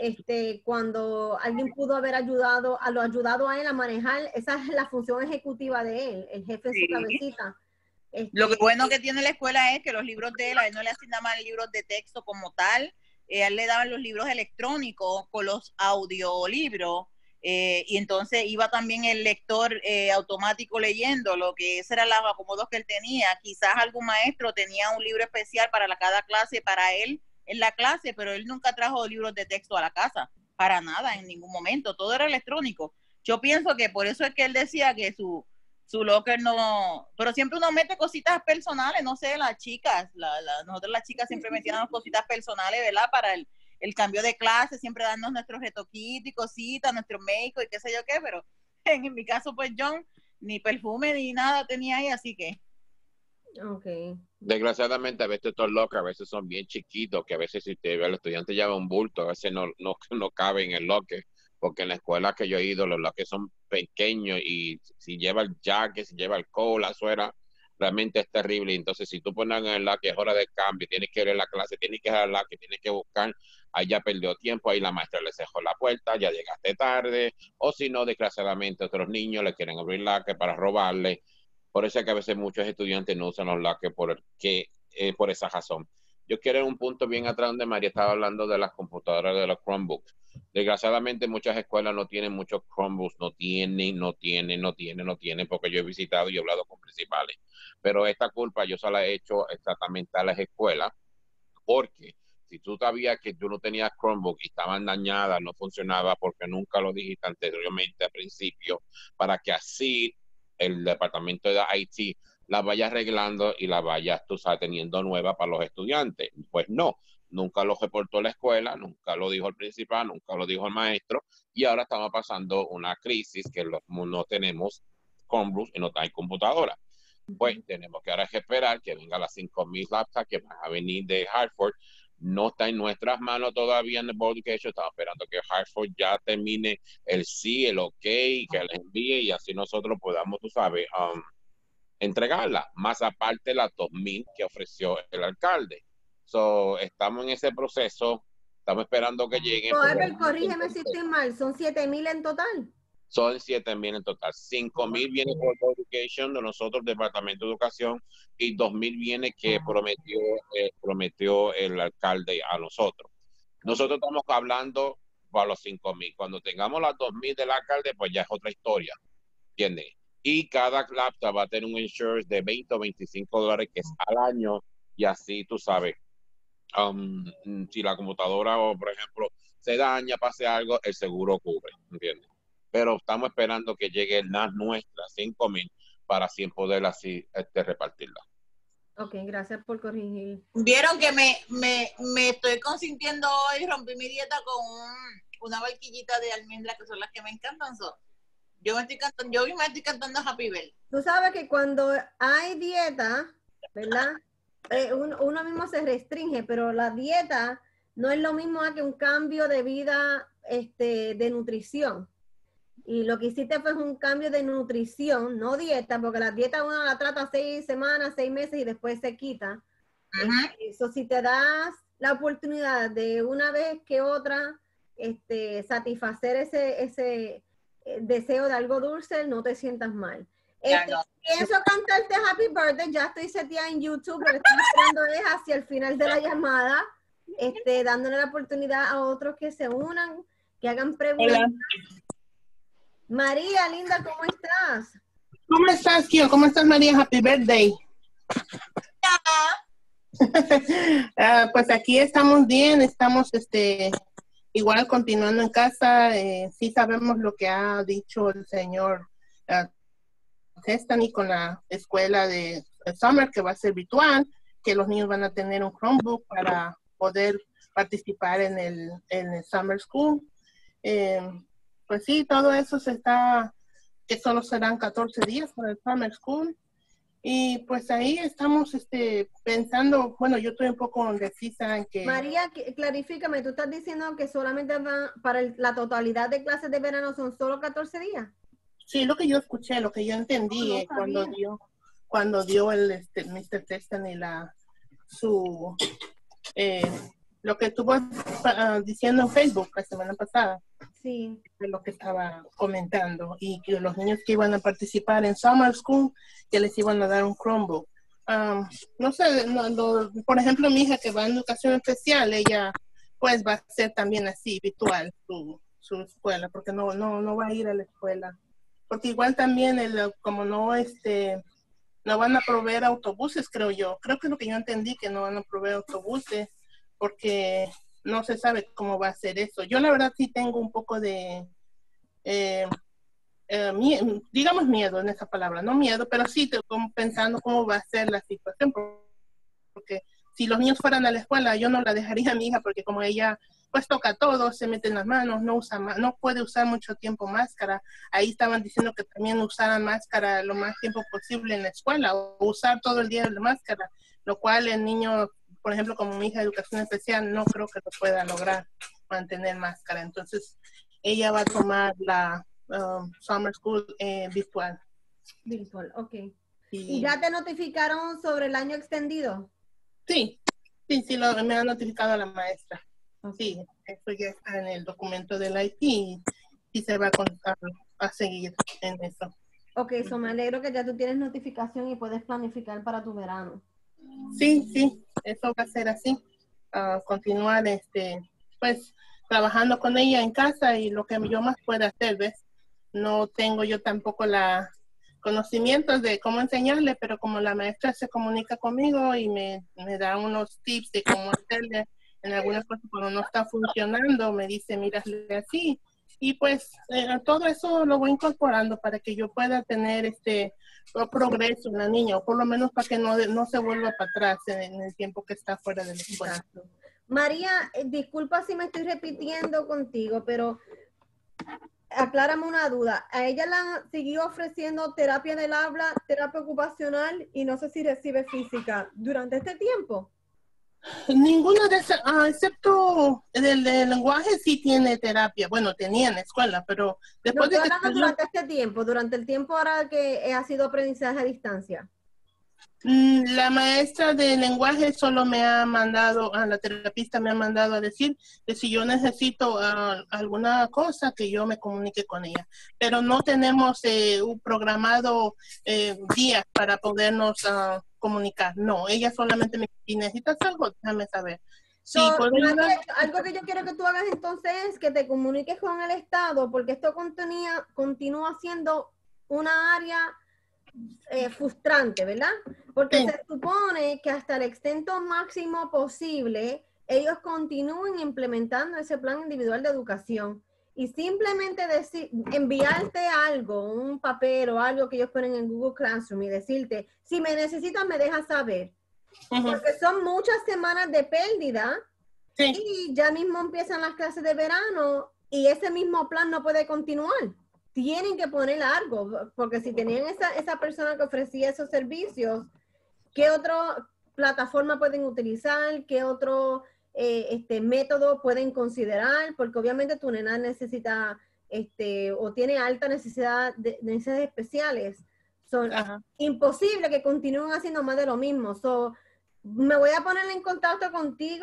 Cuando alguien pudo haber ayudado a él a manejar, esa es la función ejecutiva de él, el jefe en su cabecita. Lo que bueno que tiene la escuela es que los libros de él, a él no le asignaban libros de texto como tal, a él le daban los libros electrónicos con los audiolibros, y entonces iba también el lector automático leyendo, lo que esos eran los acomodos que él tenía. Quizás algún maestro tenía un libro especial para cada clase, para él en la clase, pero él nunca trajo libros de texto a la casa, para nada, en ningún momento, todo era electrónico. Yo pienso que por eso es que él decía que su locker no, pero siempre uno mete cositas personales, no sé, las chicas, nosotros las chicas siempre metíamos cositas personales, ¿verdad? Para el cambio de clase, siempre darnos nuestros retoquitos y cositas, nuestro make-up y qué sé yo qué, pero en mi caso, pues John, ni perfume ni nada tenía ahí, así que. Okay. Desgraciadamente, a veces estos lockers a veces son bien chiquitos, que a veces si te ve el estudiante lleva un bulto, a veces no cabe en el locker, porque en la escuela que yo he ido, los lockers son pequeños y si lleva el jacket, si lleva el coat, la suera, realmente es terrible. Entonces, si tú pones en el locker, es hora de cambio, tienes que ir a la clase, tienes que ir al locker, tienes que buscar, ahí ya perdió tiempo, ahí la maestra le cerró la puerta, ya llegaste tarde, o si no, desgraciadamente, otros niños le quieren abrir el locker para robarle. Por eso es que a veces muchos estudiantes no usan los lockers por esa razón. Yo quiero un punto bien atrás donde María estaba hablando de las computadoras de los Chromebooks. Desgraciadamente muchas escuelas no tienen muchos Chromebooks, no tienen, porque yo he visitado y he hablado con principales. Pero esta culpa yo se la he hecho exactamente a las escuelas, porque si tú sabías que tú no tenías Chromebook y estaban dañadas, no funcionaba porque nunca lo dijiste anteriormente al principio, para que así el departamento de IT la vaya arreglando y la vaya, tú sabes, teniendo nueva para los estudiantes. Pues no, nunca lo reportó la escuela, nunca lo dijo el principal, nunca lo dijo el maestro, y ahora estamos pasando una crisis que no tenemos Chromebooks y no hay computadora. Pues tenemos que ahora esperar que vengan las 5,000 laptops que van a venir de Hartford. No está en nuestras manos todavía en el Board of Education. Estamos esperando que Hartford ya termine el sí, el ok, que le envíe y así nosotros podamos, tú sabes, entregarla. Más aparte las 2,000 que ofreció el alcalde. So, estamos en ese proceso. Estamos esperando que lleguen. No, Albert, corrígeme si estoy mal. ¿Son 7,000 en total? Son 7,000 en total. 5,000 viene por Education de nosotros, Departamento de Educación, y 2,000 viene que prometió el alcalde a nosotros. Nosotros estamos hablando para los 5,000. Cuando tengamos las 2,000 del alcalde, pues ya es otra historia. ¿Entiendes? Y cada laptop va a tener un insurance de $20 o $25 que es al año, y así tú sabes. Si la computadora o, por ejemplo, se daña, pase algo, el seguro cubre. ¿Entiendes? Pero estamos esperando que llegue las nuestras 5,000 para así poder así repartirla. Ok, gracias por corregir. Vieron que me estoy consintiendo hoy, rompí mi dieta con una barquillita de almendras que son las que me encantan. Yo me estoy cantando Happy Birthday. Tú sabes que cuando hay dieta, ¿verdad? Uno mismo se restringe, pero la dieta no es lo mismo que un cambio de vida de nutrición. Y lo que hiciste fue un cambio de nutrición, no dieta, porque la dieta uno la trata 6 semanas, 6 meses y después se quita. Eso, si te das la oportunidad de una vez que otra satisfacer ese deseo de algo dulce, no te sientas mal. Pienso cantarte Happy Birthday, ya estoy seteada en YouTube, lo que estoy esperando es hacia el final de la llamada, dándole la oportunidad a otros que se unan, que hagan preguntas. Hola. María, linda, ¿cómo estás? ¿Cómo estás, Kio? ¿Cómo estás, María? Happy birthday. Pues aquí estamos bien, estamos igual continuando en casa. Sí sabemos lo que ha dicho el señor Testany con la escuela de Summer, que va a ser virtual, que los niños van a tener un Chromebook para poder participar en el Summer School. Pues sí, todo eso que solo serán 14 días para el Summer School. Y pues ahí estamos pensando, bueno, yo estoy un poco indecisa en que... María, clarifícame, ¿tú estás diciendo que solamente para la totalidad de clases de verano son solo 14 días? Sí, lo que yo escuché, lo que yo entendí cuando dio el Mr. Testany lo que estuvo diciendo en Facebook la semana pasada. Sí. De lo que estaba comentando, y que los niños que iban a participar en Summer School, que les iban a dar un Chromebook. No sé, por ejemplo, mi hija que va en educación especial, ella pues va a ser también así, virtual, su escuela, porque no va a ir a la escuela. Porque igual también, como no van a proveer autobuses, creo que es lo que yo entendí, que no van a proveer autobuses, porque no se sabe cómo va a ser eso. Yo la verdad sí tengo un poco de, digamos miedo en esa palabra, no miedo, pero sí pensando cómo va a ser la situación, porque si los niños fueran a la escuela, yo no la dejaría a mi hija, porque como ella pues toca todo, se mete en las manos, no puede usar mucho tiempo máscara. Ahí estaban diciendo que también usaran máscara lo más tiempo posible en la escuela, o usar todo el día la máscara, lo cual el niño, por ejemplo, como mi hija de educación especial, no creo que lo pueda lograr mantener máscara. Entonces, ella va a tomar la Summer School virtual. Virtual, ok. ¿Y ya te notificaron sobre el año extendido? Sí, me ha notificado la maestra. Sí, eso ya está en el documento del IT y se va a seguir en eso. Ok, me alegro que ya tú tienes notificación y puedes planificar para tu verano. Sí, eso va a ser así. Continuar, pues, trabajando con ella en casa y lo que yo más pueda hacer, ¿ves? No tengo yo tampoco la conocimientos de cómo enseñarle, pero como la maestra se comunica conmigo y me da unos tips de cómo hacerle en algunas cosas cuando no está funcionando, me dice, mírale así. Y pues todo eso lo voy incorporando para que yo pueda tener progreso en la niña, o por lo menos para que no se vuelva para atrás en el tiempo que está fuera de la escuela. Exacto. María, disculpa si me estoy repitiendo contigo, pero aclárame una duda. A ella la han seguido ofreciendo terapia del habla, terapia ocupacional y no sé si recibe física durante este tiempo. Ninguna de esas, excepto el del lenguaje sí tiene terapia. Bueno, tenía en la escuela, pero No después estoy de que hablando salió, durante este tiempo, durante el tiempo ahora que ha sido aprendizaje a distancia. la maestra de lenguaje solo me ha mandado, la terapista me ha mandado a decir que si yo necesito alguna cosa, que yo me comunique con ella. Pero no tenemos un programado días para podernos comunicar. No, ella solamente me dice, si necesitas algo, déjame saber. Sí, So, puedo María, ayudar. algo que yo quiero que tú hagas entonces es que te comuniques con el Estado, porque esto continúa siendo una área frustrante, ¿verdad? Porque Sí. se supone que hasta el extent máximo posible, ellos continúen implementando ese plan individual de educación. Y simplemente enviarte algo, un papel o algo que ellos ponen en Google Classroom y decirte, si me necesitas, me dejas saber. Porque son muchas semanas de pérdida Sí. y ya mismo empiezan las clases de verano y ese mismo plan no puede continuar. Tienen que poner algo, porque si tenían esa persona que ofrecía esos servicios, ¿qué otra plataforma pueden utilizar? ¿Qué otro método pueden considerar? Porque obviamente tu nena necesita o tiene alta necesidad de necesidades especiales. Son imposible que continúen haciendo más de lo mismo. Me voy a poner en contacto contigo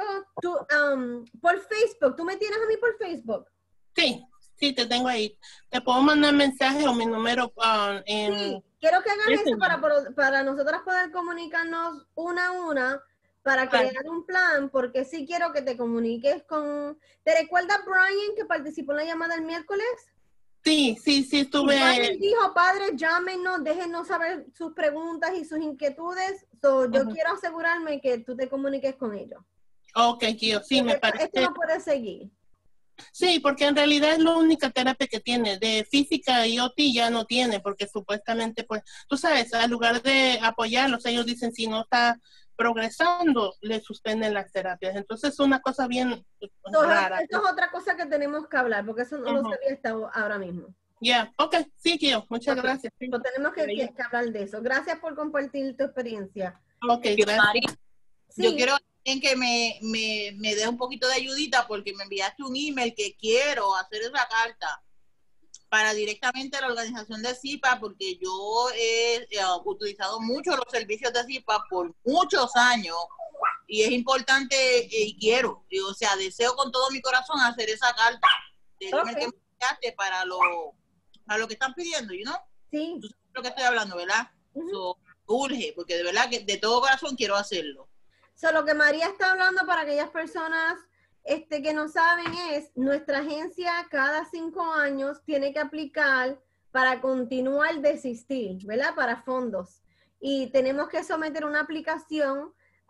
por Facebook. ¿Tú me tienes a mí por Facebook? Sí, te tengo ahí. Te puedo mandar mensaje o mi número en... Sí, quiero que hagan eso para nosotras poder comunicarnos una a una para crear un plan, porque sí quiero que te comuniques con... ¿Te recuerdas Brian que participó en la llamada el miércoles? Sí, estuve... Brian dijo, padres, llámenos, déjenos saber sus preguntas y sus inquietudes. Yo quiero asegurarme que tú te comuniques con ellos. Ok, Gio, sí, me parece... Esto no puede seguir. Sí, porque en realidad es la única terapia que tiene. De física y OT ya no tiene, porque supuestamente, pues, tú sabes, al lugar de apoyarlos, ellos dicen si no está progresando, le suspenden las terapias. Entonces es una cosa bien rara. Esto es otra cosa que tenemos que hablar, porque eso no lo sabía hasta ahora mismo. Ok, sí, Gio, muchas gracias. Tenemos que hablar de eso. Gracias por compartir tu experiencia. Ok, gracias. Yo quiero que me dé un poquito de ayudita porque me enviaste un email que quiero hacer esa carta para directamente a la organización de CIPA, porque yo he utilizado mucho los servicios de CIPA por muchos años y es importante y quiero, o sea, deseo con todo mi corazón hacer esa carta del email que me enviaste para lo que están pidiendo, ¿no? Sí. Tú sabes lo que estoy hablando, ¿verdad? Urge, porque de verdad que de todo corazón quiero hacerlo. Lo que María está hablando para aquellas personas que no saben es, nuestra agencia cada 5 años tiene que aplicar para continuar desistir, ¿verdad? Para fondos. Y tenemos que someter una aplicación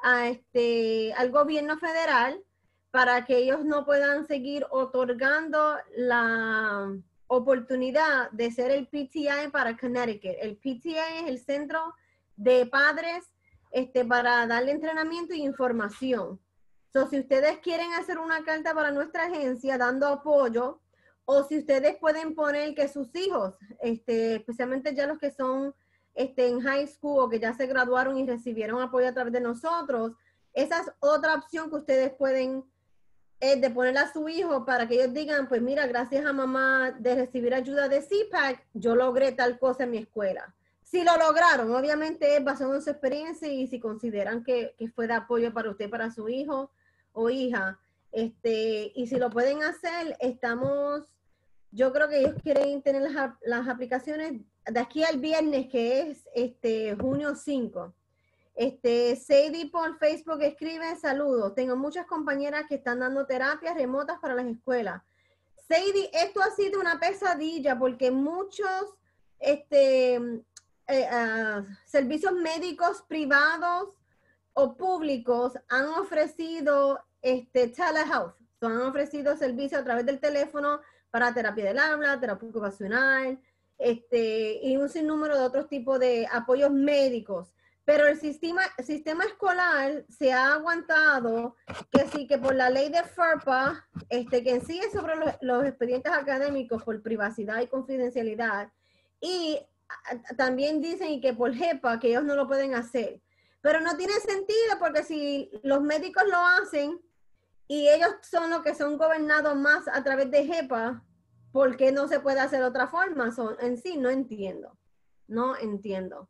al gobierno federal para que ellos no puedan seguir otorgando la oportunidad de ser el PTI para Connecticut. El PTI es el Centro de Padres para darle entrenamiento e información. Si ustedes quieren hacer una carta para nuestra agencia dando apoyo, o si ustedes pueden poner que sus hijos, especialmente ya los que son en high school o que ya se graduaron y recibieron apoyo a través de nosotros, esa es otra opción que ustedes pueden de poner a su hijo para que ellos digan, pues mira, gracias a mamá de recibir ayuda de CPAC, yo logré tal cosa en mi escuela. Si lo lograron, obviamente es basado en su experiencia y si consideran que fue de apoyo para usted, para su hijo o hija, y si lo pueden hacer, yo creo que ellos quieren tener las aplicaciones de aquí al viernes, que es junio 5. Sadie por Facebook escribe, saludos, tengo muchas compañeras que están dando terapias remotas para las escuelas. Sadie, esto ha sido una pesadilla porque muchos servicios médicos privados o públicos han ofrecido telehealth, han ofrecido servicios a través del teléfono para terapia del habla, terapia ocupacional, y un sinnúmero de otros tipos de apoyos médicos. Pero el sistema escolar se ha aguantado que sí, que por la ley de FERPA, que en sí es sobre los expedientes académicos por privacidad y confidencialidad, y también dicen que por HIPAA que ellos no lo pueden hacer. Pero no tiene sentido porque si los médicos lo hacen y ellos son los que son gobernados más a través de HIPAA, ¿por qué no se puede hacer de otra forma? En sí no entiendo. No entiendo.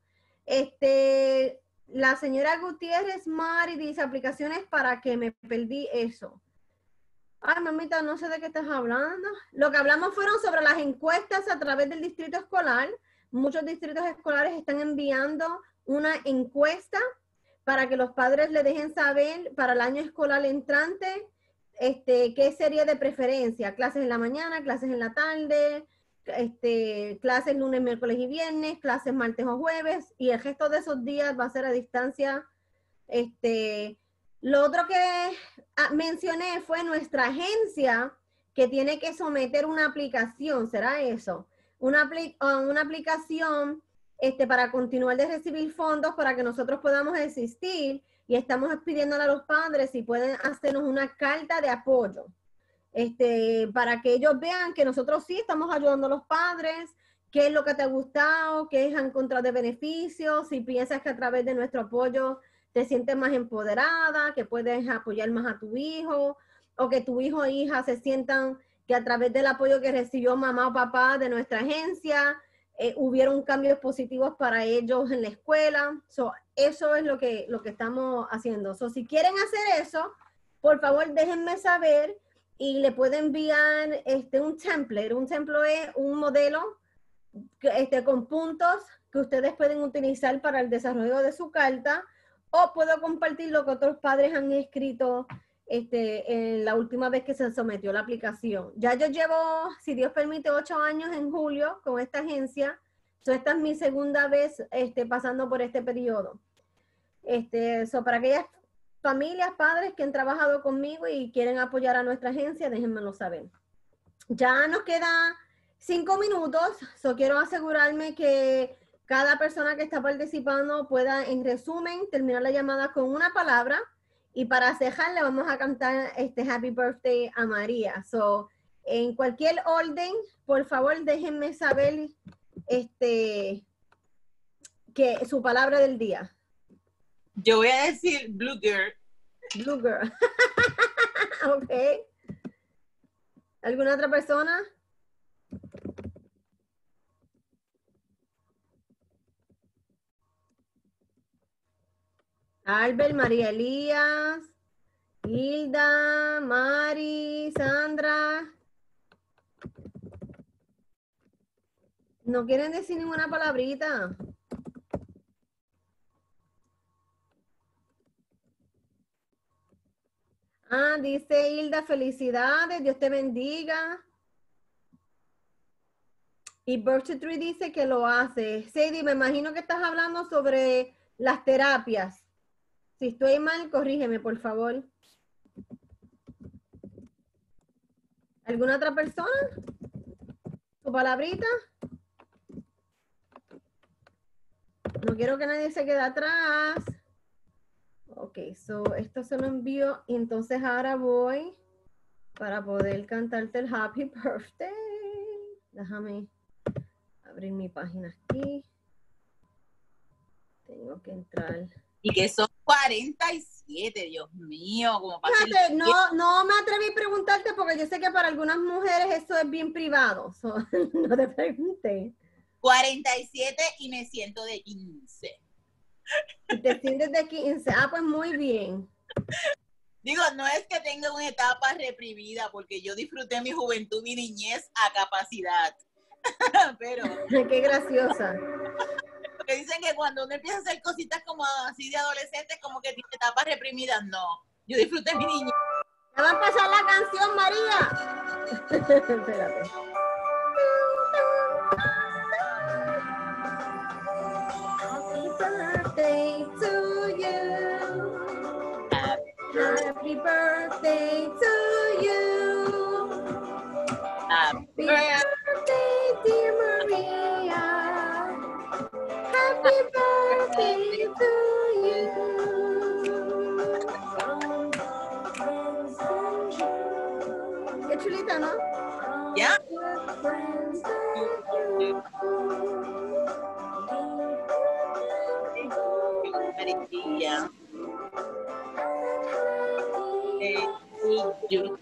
La señora Gutiérrez Mari dice aplicaciones para que me perdí eso. Ay, mamita, no sé de qué estás hablando. Lo que hablamos fueron sobre las encuestas a través del distrito escolar. Muchos distritos escolares están enviando una encuesta para que los padres le dejen saber para el año escolar entrante qué sería de preferencia. Clases en la mañana, clases en la tarde, clases lunes, miércoles y viernes, clases martes o jueves, y el resto de esos días va a ser a distancia. Lo otro que mencioné fue nuestra agencia que tiene que someter una aplicación, ¿será eso? Una aplicación para continuar de recibir fondos para que nosotros podamos existir, y estamos pidiéndole a los padres si pueden hacernos una carta de apoyo. Para que ellos vean que nosotros sí estamos ayudando a los padres, qué es lo que te ha gustado, qué es en contra de beneficios, si piensas que a través de nuestro apoyo te sientes más empoderada, que puedes apoyar más a tu hijo, o que tu hijo o hija se sientan que a través del apoyo que recibió mamá o papá de nuestra agencia, hubieron cambios positivos para ellos en la escuela. Eso es lo que estamos haciendo. Si quieren hacer eso, por favor déjenme saber. Y le pueden enviar un template. Un template es un modelo con puntos que ustedes pueden utilizar para el desarrollo de su carta, o puedo compartir lo que otros padres han escrito en la última vez que se sometió la aplicación. Ya yo llevo, si Dios permite, 8 años en julio con esta agencia. Esta es mi segunda vez pasando por este periodo. Para aquellas familias, padres que han trabajado conmigo y quieren apoyar a nuestra agencia, déjenmelo saber. Ya nos queda 5 minutos, quiero asegurarme que cada persona que está participando pueda, en resumen, terminar la llamada con una palabra, y para cerrar le vamos a cantar Happy Birthday a María. En cualquier orden, por favor, déjenme saber que su palabra del día. Yo voy a decir Blue Girl. Blue Girl. Ok. ¿Alguna otra persona? Albert, María Elías, Hilda, Mari, Sandra. ¿No quieren decir ninguna palabrita? Dice Hilda, felicidades, Dios te bendiga. Y Birthday Tree dice que lo hace. Sadie, me imagino que estás hablando sobre las terapias. Si estoy mal, corrígeme, por favor. ¿Alguna otra persona? ¿Tu palabrita? No quiero que nadie se quede atrás. Ok, esto se lo envío, y entonces ahora voy para poder cantarte el Happy Birthday. Déjame abrir mi página aquí. Tengo que entrar. Y que son 47, Dios mío. Como fíjate, no me atreví a preguntarte porque yo sé que para algunas mujeres eso es bien privado. No te pregunté. 47 y me siento de 15. Y te sientes de 15. Pues muy bien. Digo, no es que tenga una etapa reprimida, porque yo disfruté mi juventud y niñez a capacidad. Pero qué graciosa. Porque dicen que cuando uno empieza a hacer cositas como así de adolescente, como que tiene etapas reprimidas. No, yo disfruté mi niñez. Ya va a pasar la canción, María. Espérate. Happy birthday to you. Happy birthday to you. Happy birthday, dear Maria. birthday to you. Qué chulita, ¿no? ¿Ya? María. Yo.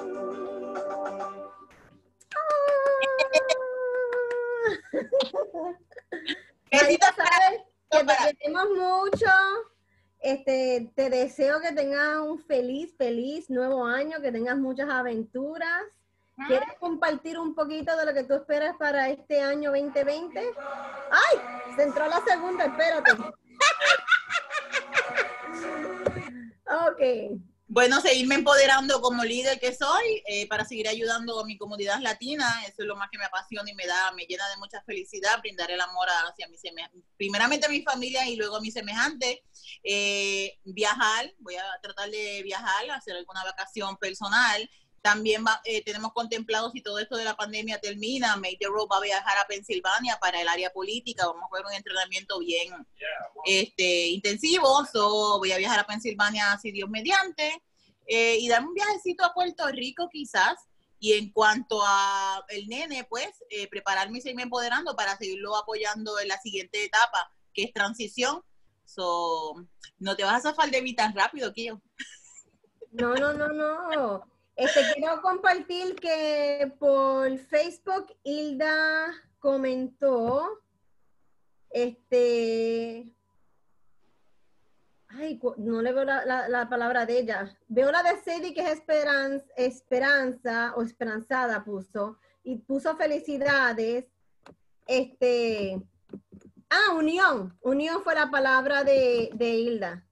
María, sabes que te queremos mucho. Te deseo que tengas un feliz nuevo año, que tengas muchas aventuras. ¿Quieres compartir un poquito de lo que tú esperas para este año 2020? ¡Ay! Se entró la segunda, espérate. Ok. Bueno, seguirme empoderando como líder que soy para seguir ayudando a mi comunidad latina. Eso es lo más que me apasiona y me llena de mucha felicidad, brindar el amor hacia primeramente a mi familia y luego a mis semejantes. Viajar, voy a tratar de viajar, hacer alguna vacación personal. También tenemos contemplado, si todo esto de la pandemia termina, Make the Road va a viajar a Pensilvania para el área política. Vamos a ver un entrenamiento bien intensivo. Voy a viajar a Pensilvania, si Dios mediante, y dar un viajecito a Puerto Rico quizás. Y en cuanto a el nene, pues, prepararme y seguirme empoderando para seguirlo apoyando en la siguiente etapa, que es transición. No te vas a zafar de mí tan rápido, Kio. No. Quiero compartir que por Facebook Hilda comentó, ay, no le veo la palabra de ella. Veo la de Sadie, que es esperanza o esperanzada puso, y puso felicidades. Unión. Unión fue la palabra de Hilda.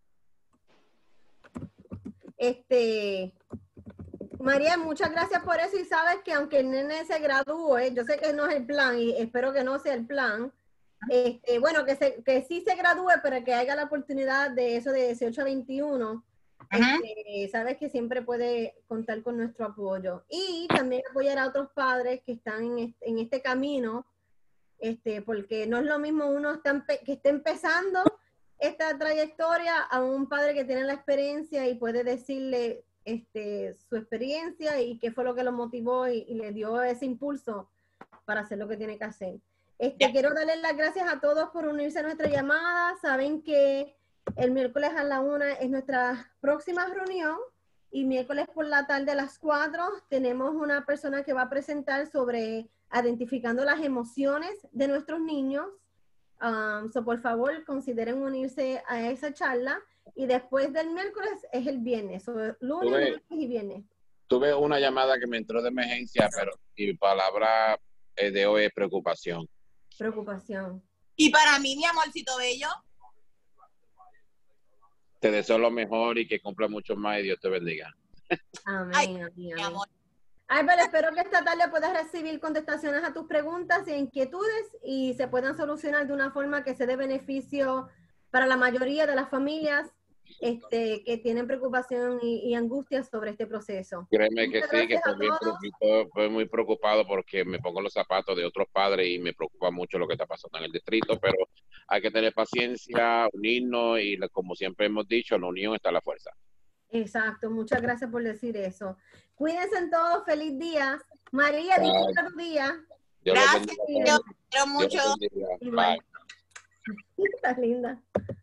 María, muchas gracias por eso, y sabes que aunque el nene se gradúe, yo sé que no es el plan y espero que no sea el plan, bueno, que sí se gradúe, pero que haya la oportunidad de eso de 18 a 21, sabes que siempre puede contar con nuestro apoyo. Y también apoyar a otros padres que están en este camino, porque no es lo mismo uno que esté empezando esta trayectoria a un padre que tiene la experiencia y puede decirle su experiencia y qué fue lo que lo motivó y le dio ese impulso para hacer lo que tiene que hacer. Quiero darles las gracias a todos por unirse a nuestra llamada. Saben que el miércoles a la 1 es nuestra próxima reunión y miércoles por la tarde a las 4 tenemos una persona que va a presentar sobre identificando las emociones de nuestros niños. Por favor, consideren unirse a esa charla. Y después del miércoles es el viernes, lunes, martes y viernes. Tuve una llamada que me entró de emergencia, pero mi palabra de hoy es preocupación. Preocupación. Y para mí, mi amorcito bello. Te deseo lo mejor y que cumpla mucho más y Dios te bendiga. Amén, amén. Ay, pero espero que esta tarde puedas recibir contestaciones a tus preguntas e inquietudes y se puedan solucionar de una forma que se dé beneficio para la mayoría de las familias que tienen preocupación y angustia sobre este proceso. Créeme que sí, que estoy muy preocupado porque me pongo los zapatos de otros padres y me preocupa mucho lo que está pasando en el distrito, pero hay que tener paciencia, unirnos y como siempre hemos dicho, en la unión está la fuerza. Exacto, muchas gracias por decir eso. Cuídense en todos, feliz día. María, disfruta tu día. Gracias, te quiero mucho. Bye. Estás linda.